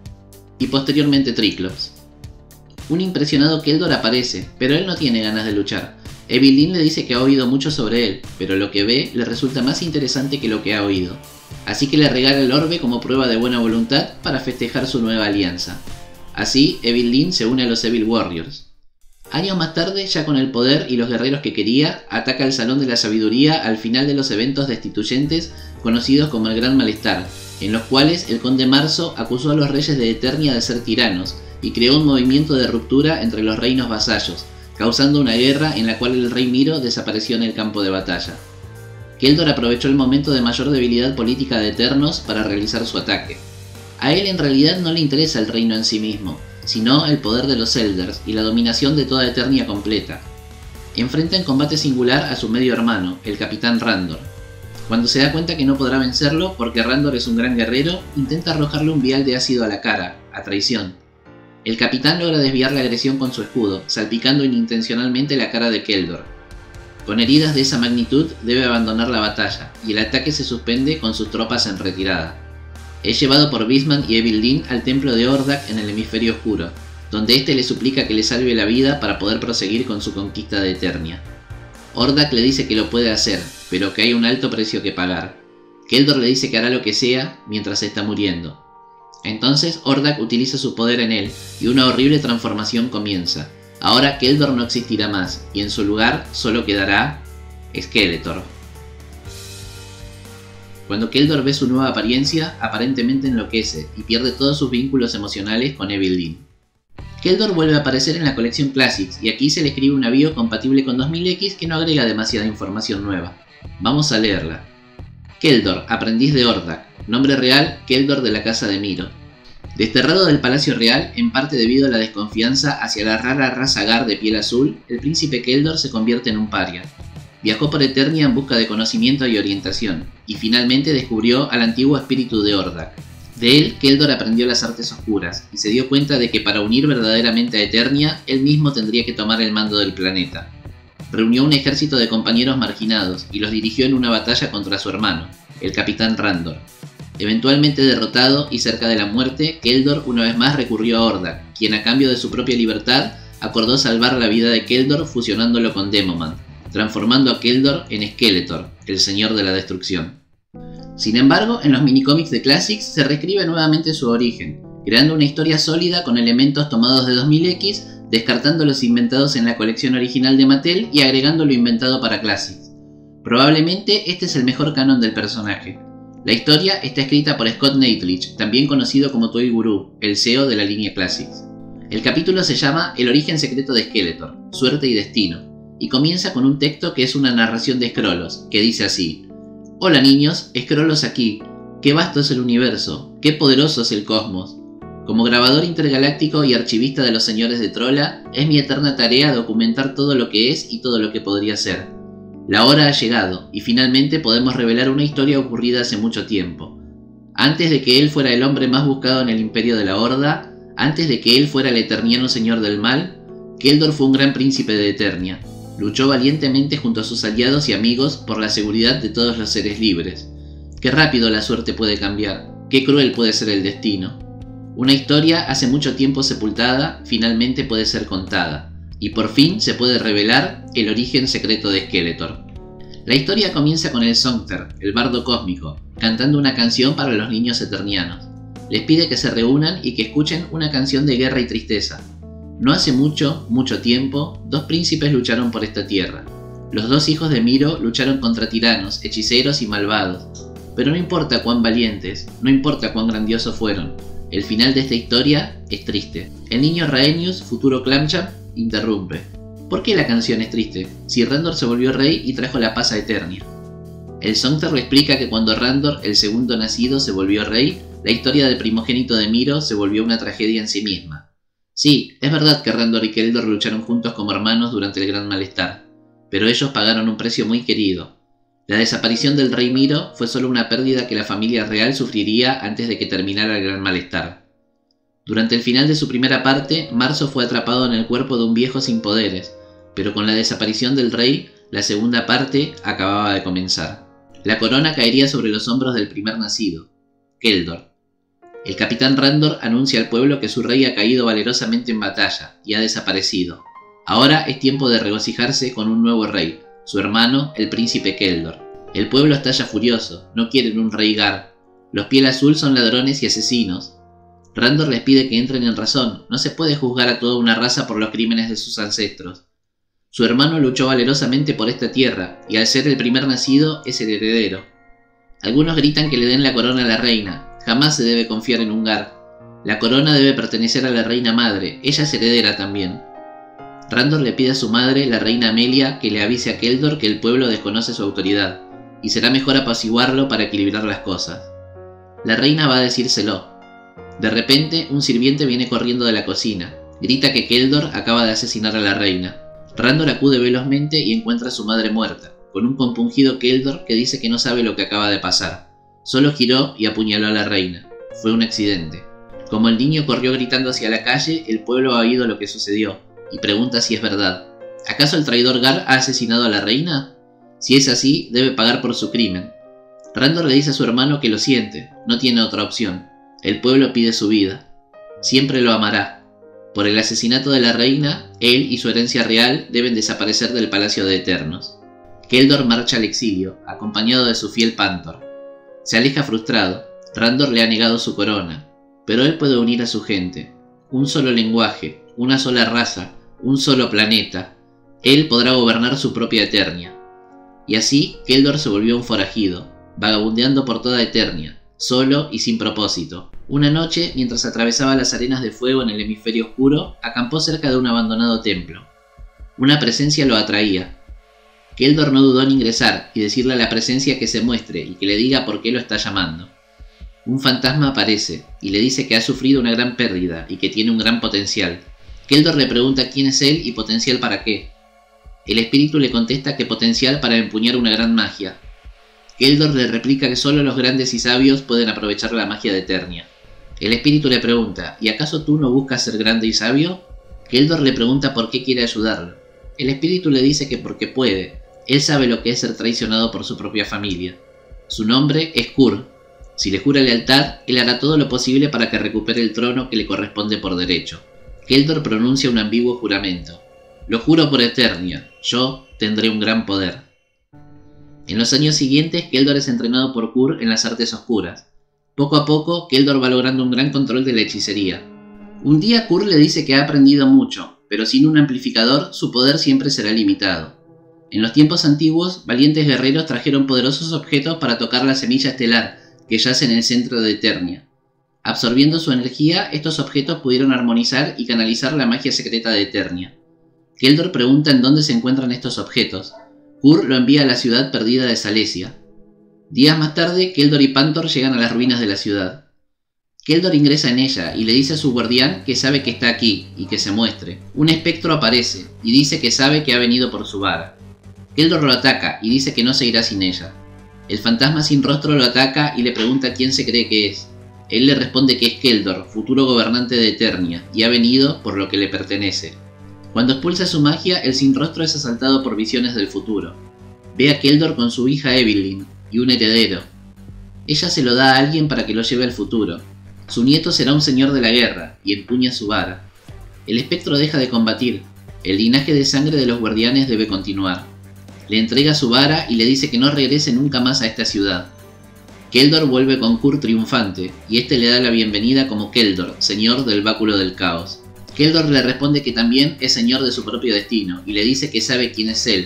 y posteriormente Triclops. Un impresionado Keldor aparece, pero él no tiene ganas de luchar. Evil Lynn le dice que ha oído mucho sobre él, pero lo que ve le resulta más interesante que lo que ha oído. Así que le regala el orbe como prueba de buena voluntad para festejar su nueva alianza. Así, Evil Lynn se une a los Evil Warriors. Años más tarde, ya con el poder y los guerreros que quería, ataca el Salón de la Sabiduría al final de los eventos destituyentes conocidos como el Gran Malestar, en los cuales el Conde Marzo acusó a los reyes de Eternia de ser tiranos, y creó un movimiento de ruptura entre los reinos vasallos, causando una guerra en la cual el rey Miro desapareció en el campo de batalla. Keldor aprovechó el momento de mayor debilidad política de Eternos para realizar su ataque. A él en realidad no le interesa el reino en sí mismo, sino el poder de los Elders y la dominación de toda Eternia completa. Enfrenta en combate singular a su medio hermano, el Capitán Randor. Cuando se da cuenta que no podrá vencerlo porque Randor es un gran guerrero, intenta arrojarle un vial de ácido a la cara, a traición. El capitán logra desviar la agresión con su escudo, salpicando inintencionalmente la cara de Keldor. Con heridas de esa magnitud debe abandonar la batalla, y el ataque se suspende con sus tropas en retirada. Es llevado por Beastman y Evil Lynn al templo de Hordak en el hemisferio oscuro, donde este le suplica que le salve la vida para poder proseguir con su conquista de Eternia. Hordak le dice que lo puede hacer, pero que hay un alto precio que pagar. Keldor le dice que hará lo que sea mientras está muriendo. Entonces Hordak utiliza su poder en él, y una horrible transformación comienza. Ahora Keldor no existirá más, y en su lugar solo quedará Skeletor. Cuando Keldor ve su nueva apariencia, aparentemente enloquece, y pierde todos sus vínculos emocionales con Evil Lynn. Keldor vuelve a aparecer en la colección Classics, y aquí se le escribe una bio compatible con 2000X que no agrega demasiada información nueva. Vamos a leerla. Keldor, aprendiz de Hordak. Nombre real, Keldor de la Casa de Miro. Desterrado del Palacio Real, en parte debido a la desconfianza hacia la rara raza Gar de piel azul, el príncipe Keldor se convierte en un paria. Viajó por Eternia en busca de conocimiento y orientación, y finalmente descubrió al antiguo espíritu de Hordak. De él, Keldor aprendió las artes oscuras, y se dio cuenta de que para unir verdaderamente a Eternia, él mismo tendría que tomar el mando del planeta. Reunió un ejército de compañeros marginados, y los dirigió en una batalla contra su hermano, el Capitán Randor. Eventualmente derrotado y cerca de la muerte, Keldor una vez más recurrió a Hordak, quien a cambio de su propia libertad, acordó salvar la vida de Keldor fusionándolo con Demoman, transformando a Keldor en Skeletor, el señor de la destrucción. Sin embargo, en los minicómics de Classics se reescribe nuevamente su origen, creando una historia sólida con elementos tomados de 2000X, descartando los inventados en la colección original de Mattel y agregando lo inventado para Classics. Probablemente este es el mejor canon del personaje. La historia está escrita por Scott Neitlich, también conocido como Toy Guru, el CEO de la línea Classics. El capítulo se llama El origen secreto de Skeletor, suerte y destino, y comienza con un texto que es una narración de Skrullos, que dice así: Hola niños, Skrullos aquí, qué vasto es el universo, qué poderoso es el cosmos. Como grabador intergaláctico y archivista de los señores de Trolla, es mi eterna tarea documentar todo lo que es y todo lo que podría ser. La hora ha llegado, y finalmente podemos revelar una historia ocurrida hace mucho tiempo. Antes de que él fuera el hombre más buscado en el imperio de la Horda, antes de que él fuera el eterniano señor del mal, Keldor fue un gran príncipe de Eternia. Luchó valientemente junto a sus aliados y amigos por la seguridad de todos los seres libres. Qué rápido la suerte puede cambiar, qué cruel puede ser el destino. Una historia hace mucho tiempo sepultada, finalmente puede ser contada. Y por fin se puede revelar el origen secreto de Skeletor. La historia comienza con el Songter, el bardo cósmico, cantando una canción para los niños eternianos. Les pide que se reúnan y que escuchen una canción de guerra y tristeza. No hace mucho tiempo, dos príncipes lucharon por esta tierra. Los dos hijos de Miro lucharon contra tiranos, hechiceros y malvados. Pero no importa cuán valientes, no importa cuán grandiosos fueron, el final de esta historia es triste. El niño Rhaenys, futuro Clamchamp, interrumpe. ¿Por qué la canción es triste, si Randor se volvió rey y trajo la paz a Eternia? El Songter le explica que cuando Randor, el segundo nacido, se volvió rey, la historia del primogénito de Miro se volvió una tragedia en sí misma. Sí, es verdad que Randor y Keldor lucharon juntos como hermanos durante el Gran Malestar, pero ellos pagaron un precio muy querido. La desaparición del rey Miro fue solo una pérdida que la familia real sufriría antes de que terminara el Gran Malestar. Durante el final de su primera parte, Marzo fue atrapado en el cuerpo de un viejo sin poderes, pero con la desaparición del rey, la segunda parte acababa de comenzar. La corona caería sobre los hombros del primer nacido, Keldor. El capitán Randor anuncia al pueblo que su rey ha caído valerosamente en batalla y ha desaparecido. Ahora es tiempo de regocijarse con un nuevo rey, su hermano, el príncipe Keldor. El pueblo estalla furioso, no quieren un rey Gar. Los piel azul son ladrones y asesinos. Randor les pide que entren en razón, no se puede juzgar a toda una raza por los crímenes de sus ancestros. Su hermano luchó valerosamente por esta tierra, y al ser el primer nacido, es el heredero. Algunos gritan que le den la corona a la reina, jamás se debe confiar en un Gar. La corona debe pertenecer a la reina madre, ella es heredera también. Randor le pide a su madre, la reina Amelia, que le avise a Keldor que el pueblo desconoce su autoridad, y será mejor apaciguarlo para equilibrar las cosas. La reina va a decírselo. De repente, un sirviente viene corriendo de la cocina, grita que Keldor acaba de asesinar a la reina. Randor acude velozmente y encuentra a su madre muerta, con un compungido Keldor que dice que no sabe lo que acaba de pasar. Solo giró y apuñaló a la reina. Fue un accidente. Como el niño corrió gritando hacia la calle, el pueblo ha oído lo que sucedió, y pregunta si es verdad. ¿Acaso el traidor Gar ha asesinado a la reina? Si es así, debe pagar por su crimen. Randor le dice a su hermano que lo siente, no tiene otra opción. El pueblo pide su vida. Siempre lo amará. Por el asesinato de la reina, él y su herencia real deben desaparecer del Palacio de Eternos. Keldor marcha al exilio, acompañado de su fiel Panther. Se aleja frustrado. Randor le ha negado su corona, pero él puede unir a su gente. Un solo lenguaje, una sola raza, un solo planeta. Él podrá gobernar su propia Eternia. Y así, Keldor se volvió un forajido, vagabundeando por toda Eternia, solo y sin propósito. Una noche, mientras atravesaba las arenas de fuego en el hemisferio oscuro, acampó cerca de un abandonado templo. Una presencia lo atraía. Keldor no dudó en ingresar y decirle a la presencia que se muestre y que le diga por qué lo está llamando. Un fantasma aparece y le dice que ha sufrido una gran pérdida y que tiene un gran potencial. Keldor le pregunta quién es él y potencial para qué. El espíritu le contesta que potencial para empuñar una gran magia. Keldor le replica que solo los grandes y sabios pueden aprovechar la magia de Eternia. El espíritu le pregunta, ¿y acaso tú no buscas ser grande y sabio? Keldor le pregunta por qué quiere ayudarlo. El espíritu le dice que porque puede. Él sabe lo que es ser traicionado por su propia familia. Su nombre es Kur. Si le jura lealtad, él hará todo lo posible para que recupere el trono que le corresponde por derecho. Keldor pronuncia un ambiguo juramento. Lo juro por Eternia, yo tendré un gran poder. En los años siguientes, Keldor es entrenado por Kur en las artes oscuras. Poco a poco, Keldor va logrando un gran control de la hechicería. Un día Kur le dice que ha aprendido mucho, pero sin un amplificador, su poder siempre será limitado. En los tiempos antiguos, valientes guerreros trajeron poderosos objetos para tocar la semilla estelar, que yace en el centro de Eternia. Absorbiendo su energía, estos objetos pudieron armonizar y canalizar la magia secreta de Eternia. Keldor pregunta en dónde se encuentran estos objetos. Kur lo envía a la ciudad perdida de Salesia. Días más tarde, Keldor y Panther llegan a las ruinas de la ciudad. Keldor ingresa en ella y le dice a su guardián que sabe que está aquí y que se muestre. Un espectro aparece y dice que sabe que ha venido por su vara. Keldor lo ataca y dice que no se irá sin ella. El fantasma sin rostro lo ataca y le pregunta quién se cree que es. Él le responde que es Keldor, futuro gobernante de Eternia, y ha venido por lo que le pertenece. Cuando expulsa su magia, el sin rostro es asaltado por visiones del futuro. Ve a Keldor con su hija Evelyn y un heredero. Ella se lo da a alguien para que lo lleve al futuro. Su nieto será un señor de la guerra y empuña su vara. El espectro deja de combatir. El linaje de sangre de los guardianes debe continuar. Le entrega su vara y le dice que no regrese nunca más a esta ciudad. Keldor vuelve con Kur triunfante y este le da la bienvenida como Keldor, señor del báculo del caos. Keldor le responde que también es señor de su propio destino y le dice que sabe quién es él,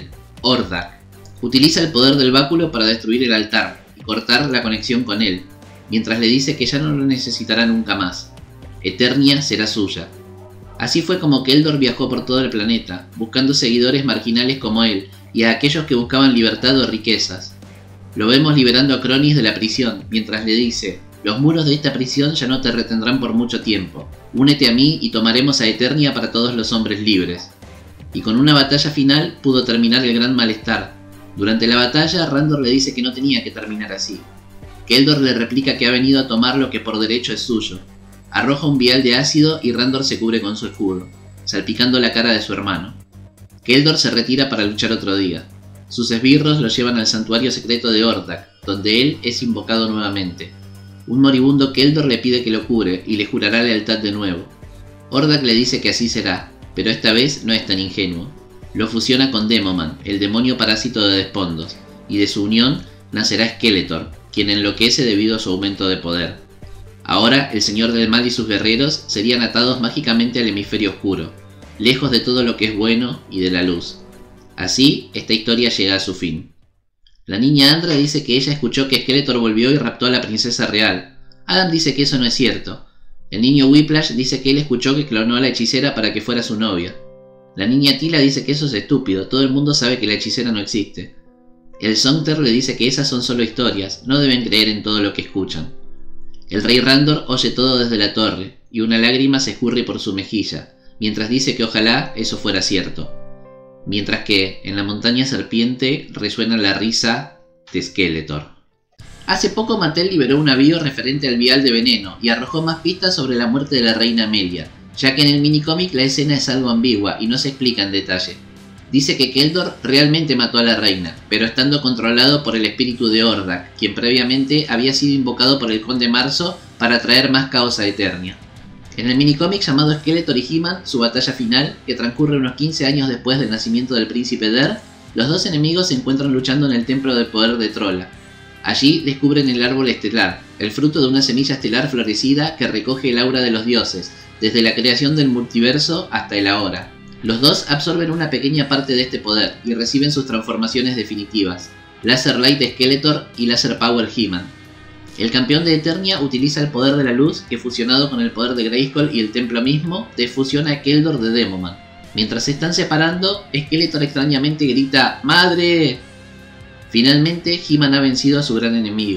Hordak. Utiliza el poder del báculo para destruir el altar y cortar la conexión con él, mientras le dice que ya no lo necesitará nunca más. Eternia será suya. Así fue como Keldor viajó por todo el planeta, buscando seguidores marginales como él y a aquellos que buscaban libertad o riquezas. Lo vemos liberando a Cronis de la prisión, mientras le dice: los muros de esta prisión ya no te retendrán por mucho tiempo. Únete a mí y tomaremos a Eternia para todos los hombres libres. Y con una batalla final pudo terminar el gran malestar. Durante la batalla, Randor le dice que no tenía que terminar así. Keldor le replica que ha venido a tomar lo que por derecho es suyo. Arroja un vial de ácido y Randor se cubre con su escudo, salpicando la cara de su hermano. Keldor se retira para luchar otro día. Sus esbirros lo llevan al santuario secreto de Hordak, donde él es invocado nuevamente. Un moribundo Keldor le pide que lo cure y le jurará lealtad de nuevo. Hordak le dice que así será, pero esta vez no es tan ingenuo. Lo fusiona con Demoman, el demonio parásito de Despondos, y de su unión nacerá Skeletor, quien enloquece debido a su aumento de poder. Ahora el Señor del Mal y sus guerreros serían atados mágicamente al hemisferio oscuro, lejos de todo lo que es bueno y de la luz. Así, esta historia llega a su fin. La niña Andra dice que ella escuchó que Skeletor volvió y raptó a la princesa real. Adam dice que eso no es cierto. El niño Whiplash dice que él escuchó que clonó a la hechicera para que fuera su novia. La niña Tila dice que eso es estúpido, todo el mundo sabe que la hechicera no existe. El Songter le dice que esas son solo historias, no deben creer en todo lo que escuchan. El rey Randor oye todo desde la torre, y una lágrima se escurre por su mejilla, mientras dice que ojalá eso fuera cierto. Mientras que, en la montaña serpiente, resuena la risa de Skeletor. Hace poco Mattel liberó un aviso referente al vial de veneno y arrojó más pistas sobre la muerte de la reina Amelia, ya que en el minicómic la escena es algo ambigua y no se explica en detalle. Dice que Keldor realmente mató a la reina, pero estando controlado por el espíritu de Hordak, quien previamente había sido invocado por el Conde Marzo para traer más caos a Eternia. En el minicómic llamado Skeletor y He-Man, su batalla final, que transcurre unos 15 años después del nacimiento del príncipe Der, los dos enemigos se encuentran luchando en el templo del poder de Trolla. Allí descubren el árbol estelar, el fruto de una semilla estelar florecida que recoge el aura de los dioses, desde la creación del multiverso hasta el ahora. Los dos absorben una pequeña parte de este poder y reciben sus transformaciones definitivas, Laser Light Skeletor y Laser Power He-Man. El campeón de Eternia utiliza el poder de la luz que, fusionado con el poder de Grayskull y el templo mismo, defusiona a Keldor de Demoman. Mientras se están separando, Skeletor extrañamente grita ¡Madre! Finalmente, He-Man ha vencido a su gran enemigo.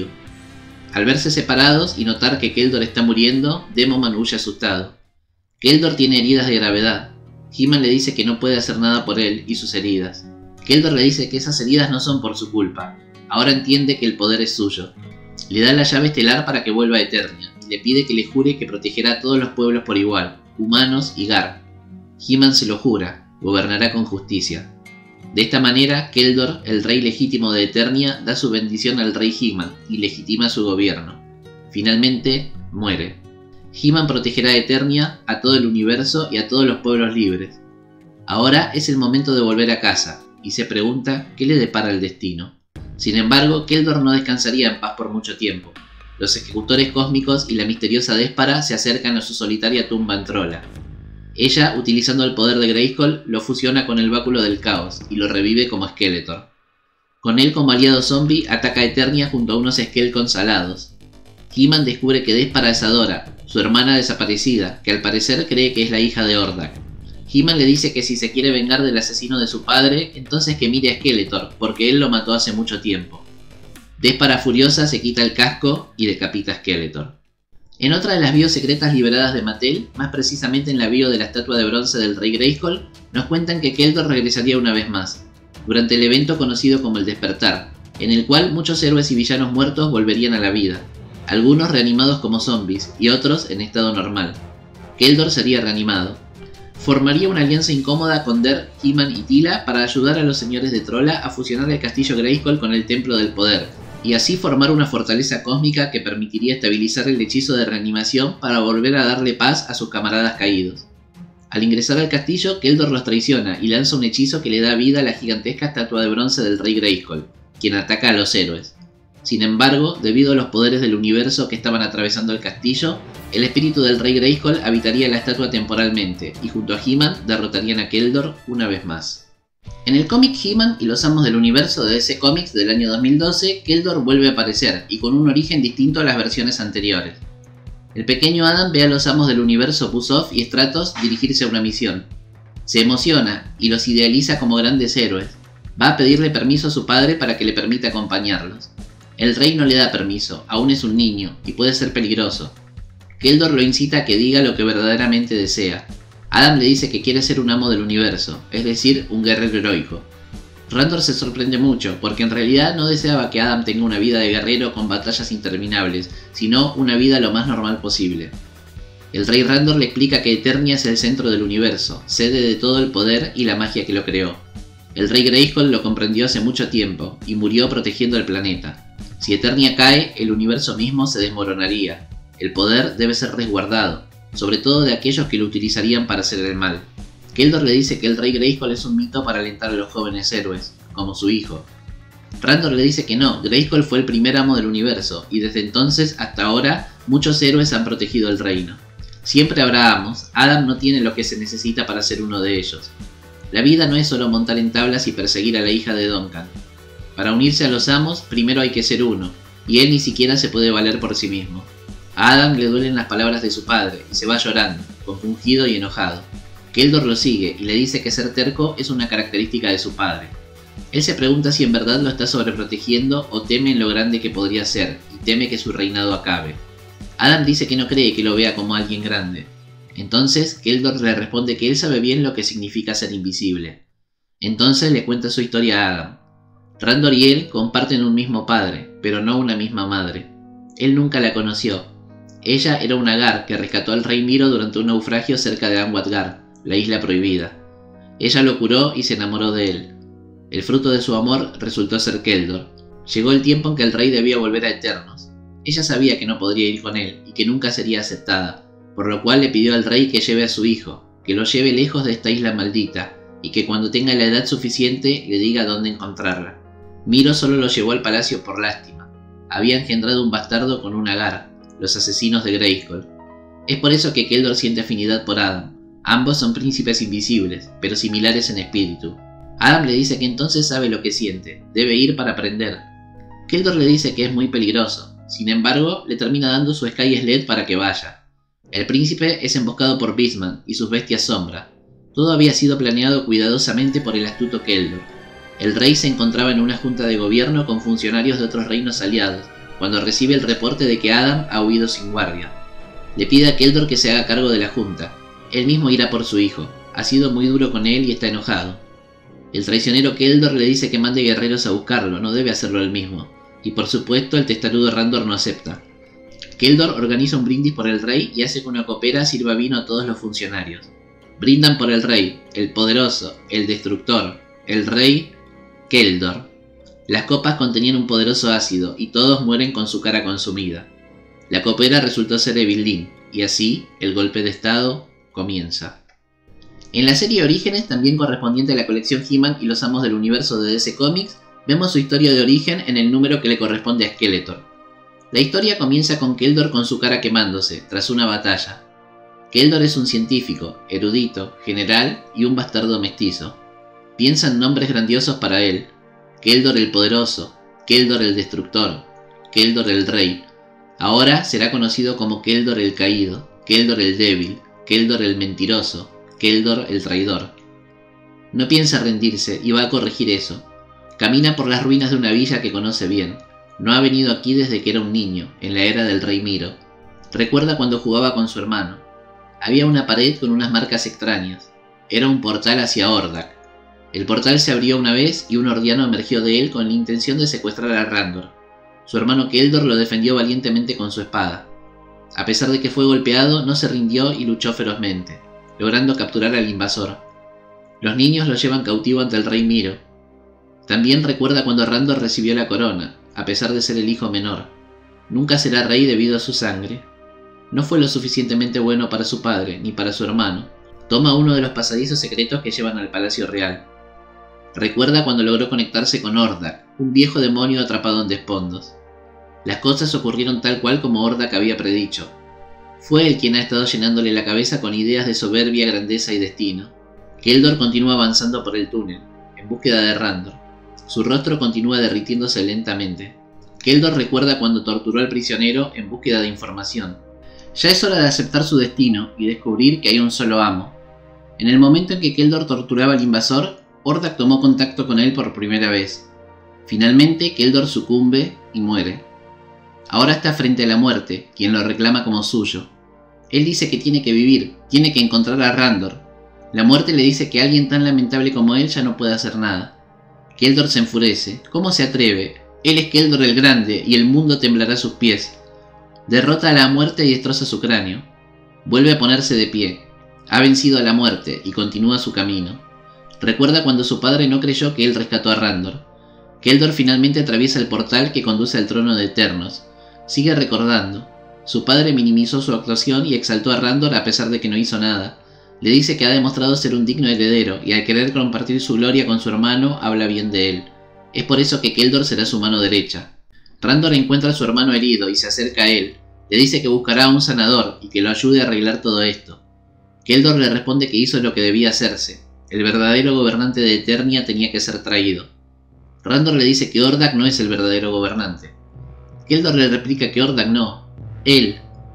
Al verse separados y notar que Keldor está muriendo, Demoman huye asustado. Keldor tiene heridas de gravedad. He-Man le dice que no puede hacer nada por él y sus heridas. Keldor le dice que esas heridas no son por su culpa. Ahora entiende que el poder es suyo. Le da la llave estelar para que vuelva a Eternia y le pide que le jure que protegerá a todos los pueblos por igual, humanos y Gar. He-Man se lo jura, gobernará con justicia. De esta manera, Keldor, el rey legítimo de Eternia, da su bendición al rey He-Man y legitima su gobierno. Finalmente, muere. He-Man protegerá a Eternia, a todo el universo y a todos los pueblos libres. Ahora es el momento de volver a casa, y se pregunta qué le depara el destino. Sin embargo, Keldor no descansaría en paz por mucho tiempo. Los ejecutores cósmicos y la misteriosa Déspara se acercan a su solitaria tumba en Trolla. Ella, utilizando el poder de Grayskull, lo fusiona con el báculo del caos y lo revive como Skeletor. Con él como aliado zombie, ataca a Eternia junto a unos Skelkons alados. He-Man descubre que Déspara es Adora, su hermana desaparecida, que al parecer cree que es la hija de Hordak. He-Man le dice que si se quiere vengar del asesino de su padre, entonces que mire a Skeletor, porque él lo mató hace mucho tiempo. Déspara furiosa se quita el casco y decapita a Skeletor. En otra de las bios secretas liberadas de Mattel, más precisamente en la bio de la estatua de bronce del rey Grayskull, nos cuentan que Keldor regresaría una vez más, durante el evento conocido como el Despertar, en el cual muchos héroes y villanos muertos volverían a la vida, algunos reanimados como zombies y otros en estado normal. Keldor sería reanimado. Formaría una alianza incómoda con Der, He-Man y Tila para ayudar a los señores de Trolla a fusionar el castillo Grayskull con el Templo del Poder, y así formar una fortaleza cósmica que permitiría estabilizar el hechizo de reanimación para volver a darle paz a sus camaradas caídos. Al ingresar al castillo, Keldor los traiciona y lanza un hechizo que le da vida a la gigantesca estatua de bronce del rey Grayskull, quien ataca a los héroes. Sin embargo, debido a los poderes del universo que estaban atravesando el castillo, el espíritu del rey Grayskull habitaría la estatua temporalmente, y junto a He-Man derrotarían a Keldor una vez más. En el cómic He-Man y los Amos del Universo de DC Comics del año 2012, Keldor vuelve a aparecer, y con un origen distinto a las versiones anteriores. El pequeño Adam ve a los Amos del Universo Buzz-Off y Stratos dirigirse a una misión. Se emociona y los idealiza como grandes héroes. Va a pedirle permiso a su padre para que le permita acompañarlos. El rey no le da permiso, aún es un niño, y puede ser peligroso. Keldor lo incita a que diga lo que verdaderamente desea. Adam le dice que quiere ser un amo del universo, es decir, un guerrero heroico. Randor se sorprende mucho, porque en realidad no deseaba que Adam tenga una vida de guerrero con batallas interminables, sino una vida lo más normal posible. El rey Randor le explica que Eternia es el centro del universo, sede de todo el poder y la magia que lo creó. El rey Grayskull lo comprendió hace mucho tiempo, y murió protegiendo el planeta. Si Eternia cae, el universo mismo se desmoronaría. El poder debe ser resguardado, sobre todo de aquellos que lo utilizarían para hacer el mal. Keldor le dice que el rey Grayskull es un mito para alentar a los jóvenes héroes, como su hijo. Randor le dice que no, Grayskull fue el primer amo del universo, y desde entonces hasta ahora muchos héroes han protegido el reino. Siempre habrá amos, Adam no tiene lo que se necesita para ser uno de ellos. La vida no es solo montar en tablas y perseguir a la hija de Duncan. Para unirse a los amos, primero hay que ser uno, y él ni siquiera se puede valer por sí mismo. A Adam le duelen las palabras de su padre, y se va llorando, compungido y enojado. Keldor lo sigue y le dice que ser terco es una característica de su padre. Él se pregunta si en verdad lo está sobreprotegiendo o teme en lo grande que podría ser, y teme que su reinado acabe. Adam dice que no cree que lo vea como alguien grande. Entonces Keldor le responde que él sabe bien lo que significa ser invisible. Entonces le cuenta su historia a Adam. Randor y él comparten un mismo padre, pero no una misma madre. Él nunca la conoció. Ella era una Gar que rescató al rey Miro durante un naufragio cerca de Anwat-Gar, la isla prohibida. Ella lo curó y se enamoró de él. El fruto de su amor resultó ser Keldor. Llegó el tiempo en que el rey debía volver a Eternos. Ella sabía que no podría ir con él y que nunca sería aceptada, por lo cual le pidió al rey que lleve a su hijo, que lo lleve lejos de esta isla maldita, y que cuando tenga la edad suficiente le diga dónde encontrarla. Miro solo lo llevó al palacio por lástima. Había engendrado un bastardo con una Gar, los asesinos de Grayskull. Es por eso que Keldor siente afinidad por Adam. Ambos son príncipes invisibles, pero similares en espíritu. Adam le dice que entonces sabe lo que siente, debe ir para aprender. Keldor le dice que es muy peligroso, sin embargo le termina dando su Sky Sled para que vaya. El príncipe es emboscado por Beastman y sus bestias sombra. Todo había sido planeado cuidadosamente por el astuto Keldor. El rey se encontraba en una junta de gobierno con funcionarios de otros reinos aliados, cuando recibe el reporte de que Adam ha huido sin guardia. Le pide a Keldor que se haga cargo de la junta. Él mismo irá por su hijo. Ha sido muy duro con él y está enojado. El traicionero Keldor le dice que mande guerreros a buscarlo, no debe hacerlo él mismo. Y por supuesto el testarudo Randor no acepta. Keldor organiza un brindis por el rey y hace que una copera sirva vino a todos los funcionarios. Brindan por el rey, el poderoso, el destructor, el rey Keldor. Las copas contenían un poderoso ácido y todos mueren con su cara consumida. La copera resultó ser Evil-Lyn, y así el golpe de estado comienza. En la serie Orígenes, también correspondiente a la colección He-Man y los Amos del Universo de DC Comics, vemos su historia de origen en el número que le corresponde a Skeletor. La historia comienza con Keldor con su cara quemándose, tras una batalla. Keldor es un científico, erudito, general y un bastardo mestizo. Piensa en nombres grandiosos para él. Keldor el Poderoso, Keldor el Destructor, Keldor el Rey. Ahora será conocido como Keldor el Caído, Keldor el Débil, Keldor el Mentiroso, Keldor el Traidor. No piensa rendirse y va a corregir eso. Camina por las ruinas de una villa que conoce bien. No ha venido aquí desde que era un niño, en la era del rey Miro. Recuerda cuando jugaba con su hermano. Había una pared con unas marcas extrañas. Era un portal hacia Hordak. El portal se abrió una vez y un Hordiano emergió de él con la intención de secuestrar a Randor. Su hermano Keldor lo defendió valientemente con su espada. A pesar de que fue golpeado, no se rindió y luchó ferozmente, logrando capturar al invasor. Los niños lo llevan cautivo ante el rey Miro. También recuerda cuando Randor recibió la corona, a pesar de ser el hijo menor. Nunca será rey debido a su sangre. No fue lo suficientemente bueno para su padre, ni para su hermano. Toma uno de los pasadizos secretos que llevan al Palacio Real. Recuerda cuando logró conectarse con Hordak, un viejo demonio atrapado en despondos. Las cosas ocurrieron tal cual como Hordak había predicho. Fue él quien ha estado llenándole la cabeza con ideas de soberbia, grandeza y destino. Keldor continúa avanzando por el túnel. en búsqueda de Randor. Su rostro continúa derritiéndose lentamente. Keldor recuerda cuando torturó al prisionero en búsqueda de información. Ya es hora de aceptar su destino y descubrir que hay un solo amo. En el momento en que Keldor torturaba al invasor, Hordak tomó contacto con él por primera vez. Finalmente, Keldor sucumbe y muere. Ahora está frente a la muerte, quien lo reclama como suyo. Él dice que tiene que vivir, tiene que encontrar a Randor. La muerte le dice que alguien tan lamentable como él ya no puede hacer nada. Keldor se enfurece. ¿Cómo se atreve? Él es Keldor el Grande y el mundo temblará a sus pies. Derrota a la muerte y destroza su cráneo. Vuelve a ponerse de pie. Ha vencido a la muerte y continúa su camino. Recuerda cuando su padre no creyó que él rescató a Randor. Keldor finalmente atraviesa el portal que conduce al trono de Eternos. Sigue recordando. Su padre minimizó su actuación y exaltó a Randor a pesar de que no hizo nada. Le dice que ha demostrado ser un digno heredero y al querer compartir su gloria con su hermano habla bien de él. Es por eso que Keldor será su mano derecha. Randor encuentra a su hermano herido y se acerca a él. Le dice que buscará a un sanador y que lo ayude a arreglar todo esto. Keldor le responde que hizo lo que debía hacerse. El verdadero gobernante de Eternia tenía que ser traído. Randor le dice que Hordak no es el verdadero gobernante. Keldor le replica que Hordak no, él.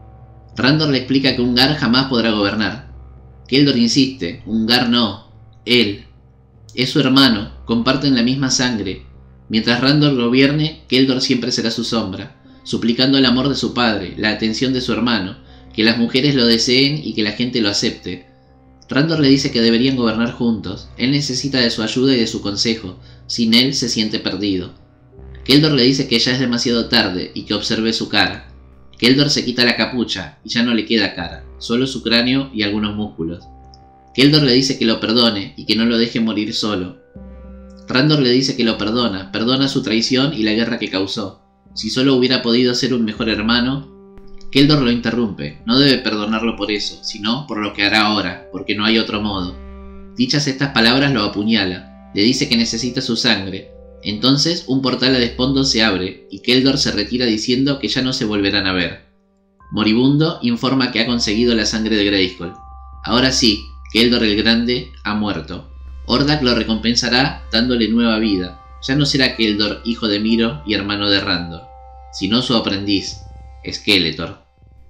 Randor le explica que Ungar jamás podrá gobernar. Keldor insiste, Ungar no, él. Es su hermano, comparten la misma sangre. Mientras Randor gobierne, Keldor siempre será su sombra, suplicando el amor de su padre, la atención de su hermano, que las mujeres lo deseen y que la gente lo acepte. Randor le dice que deberían gobernar juntos. Él necesita de su ayuda y de su consejo. Sin él se siente perdido. Keldor le dice que ya es demasiado tarde y que observe su cara. Keldor se quita la capucha y ya no le queda cara, solo su cráneo y algunos músculos. Keldor le dice que lo perdone y que no lo deje morir solo. Randor le dice que lo perdona su traición y la guerra que causó. Si solo hubiera podido ser un mejor hermano. Keldor lo interrumpe, no debe perdonarlo por eso, sino por lo que hará ahora, porque no hay otro modo. Dichas estas palabras lo apuñala, le dice que necesita su sangre. Entonces un portal a desfondo se abre y Keldor se retira diciendo que ya no se volverán a ver. Moribundo informa que ha conseguido la sangre de Grayskull. Ahora sí, Keldor el Grande ha muerto. Hordak lo recompensará dándole nueva vida. Ya no será Keldor hijo de Miro y hermano de Randor, sino su aprendiz, Skeletor.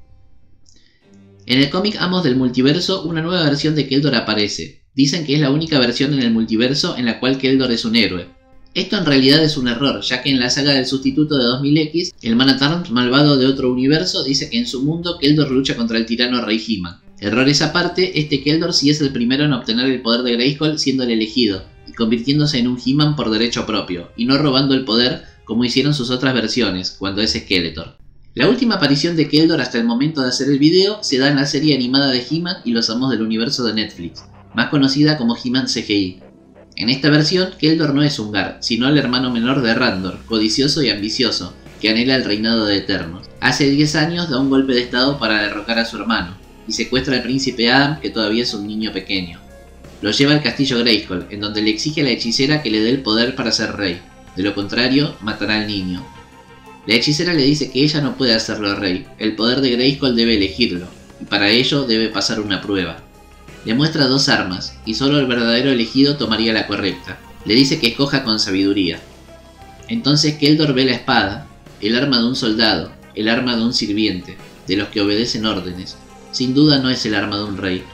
En el cómic Amos del Multiverso, una nueva versión de Keldor aparece. Dicen que es la única versión en el multiverso en la cual Keldor es un héroe. Esto en realidad es un error, ya que en la saga del sustituto de 2000X, el Man-at-Arms malvado de otro universo dice que en su mundo Keldor lucha contra el tirano Rey He-Man. Errores aparte, este Keldor sí es el primero en obtener el poder de Grayskull siendo el elegido, y convirtiéndose en un He-Man por derecho propio, y no robando el poder como hicieron sus otras versiones, cuando es Skeletor. La última aparición de Keldor hasta el momento de hacer el video se da en la serie animada de He-Man y los Amos del Universo de Netflix, más conocida como He-Man CGI. En esta versión, Keldor no es Ungar, sino el hermano menor de Randor, codicioso y ambicioso, que anhela el reinado de Eternos. Hace 10 años da un golpe de estado para derrocar a su hermano, y secuestra al príncipe Adam, que todavía es un niño pequeño. Lo lleva al castillo Grayskull, en donde le exige a la hechicera que le dé el poder para ser rey, de lo contrario, matará al niño. La hechicera le dice que ella no puede hacerlo rey, el poder de Grayskull debe elegirlo, y para ello debe pasar una prueba. Le muestra 2 armas, y solo el verdadero elegido tomaría la correcta. Le dice que escoja con sabiduría. Entonces Keldor ve la espada, el arma de un soldado, el arma de un sirviente, de los que obedecen órdenes. Sin duda no es el arma de un rey.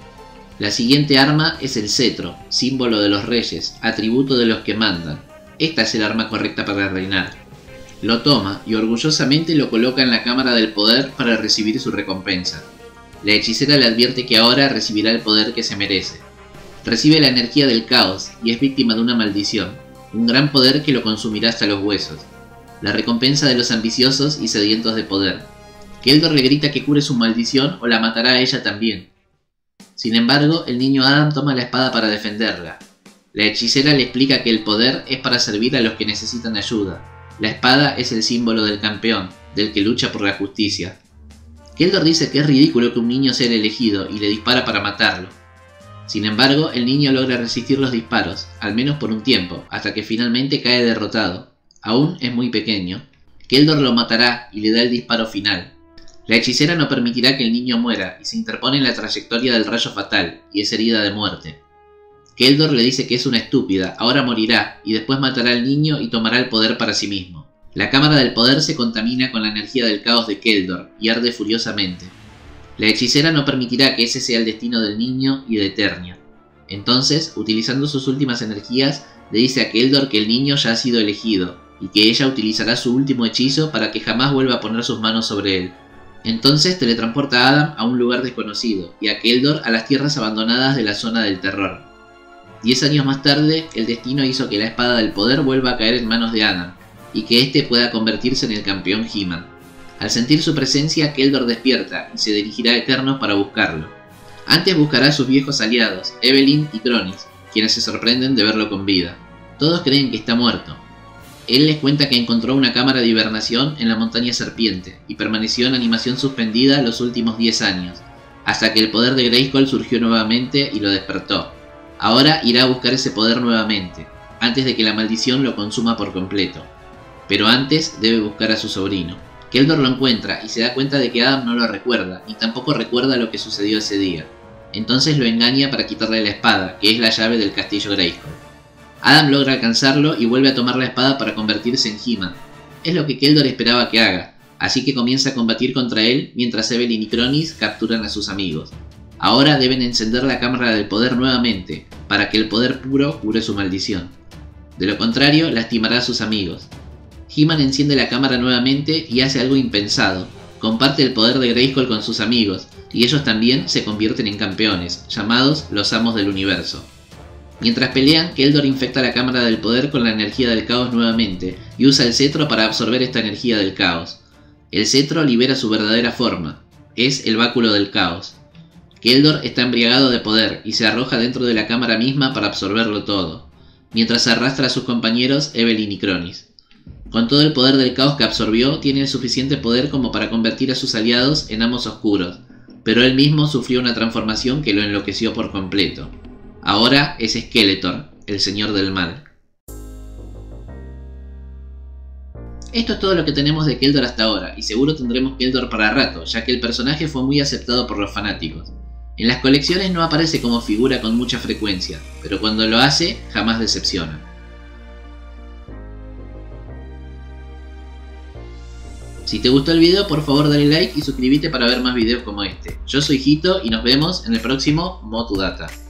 La siguiente arma es el cetro, símbolo de los reyes, atributo de los que mandan. Esta es el arma correcta para reinar. Lo toma y orgullosamente lo coloca en la cámara del poder para recibir su recompensa. La hechicera le advierte que ahora recibirá el poder que se merece. Recibe la energía del caos y es víctima de una maldición, un gran poder que lo consumirá hasta los huesos. La recompensa de los ambiciosos y sedientos de poder. Keldor le grita que cure su maldición o la matará a ella también. Sin embargo, el niño Adam toma la espada para defenderla. La hechicera le explica que el poder es para servir a los que necesitan ayuda. La espada es el símbolo del campeón, del que lucha por la justicia. Keldor dice que es ridículo que un niño sea el elegido y le dispara para matarlo. Sin embargo, el niño logra resistir los disparos, al menos por un tiempo, hasta que finalmente cae derrotado. Aún es muy pequeño. Keldor lo matará y le da el disparo final. La hechicera no permitirá que el niño muera y se interpone en la trayectoria del rayo fatal y es herida de muerte. Keldor le dice que es una estúpida, ahora morirá, y después matará al niño y tomará el poder para sí mismo. La cámara del poder se contamina con la energía del caos de Keldor y arde furiosamente. La hechicera no permitirá que ese sea el destino del niño y de Eternia. Entonces, utilizando sus últimas energías, le dice a Keldor que el niño ya ha sido elegido, y que ella utilizará su último hechizo para que jamás vuelva a poner sus manos sobre él. Entonces teletransporta a Adam a un lugar desconocido, y a Keldor a las tierras abandonadas de la zona del terror. 10 años más tarde, el destino hizo que la espada del poder vuelva a caer en manos de Adam, y que éste pueda convertirse en el campeón He-Man. Al sentir su presencia, Keldor despierta y se dirigirá a Eternos para buscarlo. Antes buscará a sus viejos aliados, Evelyn y Cronis, quienes se sorprenden de verlo con vida. Todos creen que está muerto. Él les cuenta que encontró una cámara de hibernación en la montaña serpiente, y permaneció en animación suspendida los últimos 10 años, hasta que el poder de Grayskull surgió nuevamente y lo despertó. Ahora irá a buscar ese poder nuevamente, antes de que la maldición lo consuma por completo. Pero antes debe buscar a su sobrino. Keldor lo encuentra y se da cuenta de que Adam no lo recuerda, y tampoco recuerda lo que sucedió ese día. Entonces lo engaña para quitarle la espada, que es la llave del castillo Grayskull. Adam logra alcanzarlo y vuelve a tomar la espada para convertirse en He-Man. Es lo que Keldor esperaba que haga, así que comienza a combatir contra él mientras Evelyn y Cronis capturan a sus amigos. Ahora deben encender la cámara del poder nuevamente, para que el poder puro cure su maldición. De lo contrario, lastimará a sus amigos. He-Man enciende la cámara nuevamente y hace algo impensado. Comparte el poder de Grayskull con sus amigos, y ellos también se convierten en campeones, llamados los Amos del Universo. Mientras pelean, Keldor infecta la cámara del poder con la energía del caos nuevamente, y usa el cetro para absorber esta energía del caos. El cetro libera su verdadera forma, es el báculo del caos. Keldor está embriagado de poder, y se arroja dentro de la cámara misma para absorberlo todo, mientras arrastra a sus compañeros Evelyn y Cronis. Con todo el poder del caos que absorbió, tiene el suficiente poder como para convertir a sus aliados en amos oscuros, pero él mismo sufrió una transformación que lo enloqueció por completo. Ahora es Skeletor, el señor del mal. Esto es todo lo que tenemos de Keldor hasta ahora, y seguro tendremos Keldor para rato, ya que el personaje fue muy aceptado por los fanáticos. En las colecciones no aparece como figura con mucha frecuencia, pero cuando lo hace, jamás decepciona. Si te gustó el video, por favor dale like y suscríbete para ver más videos como este. Yo soy Hito y nos vemos en el próximo Motu Data.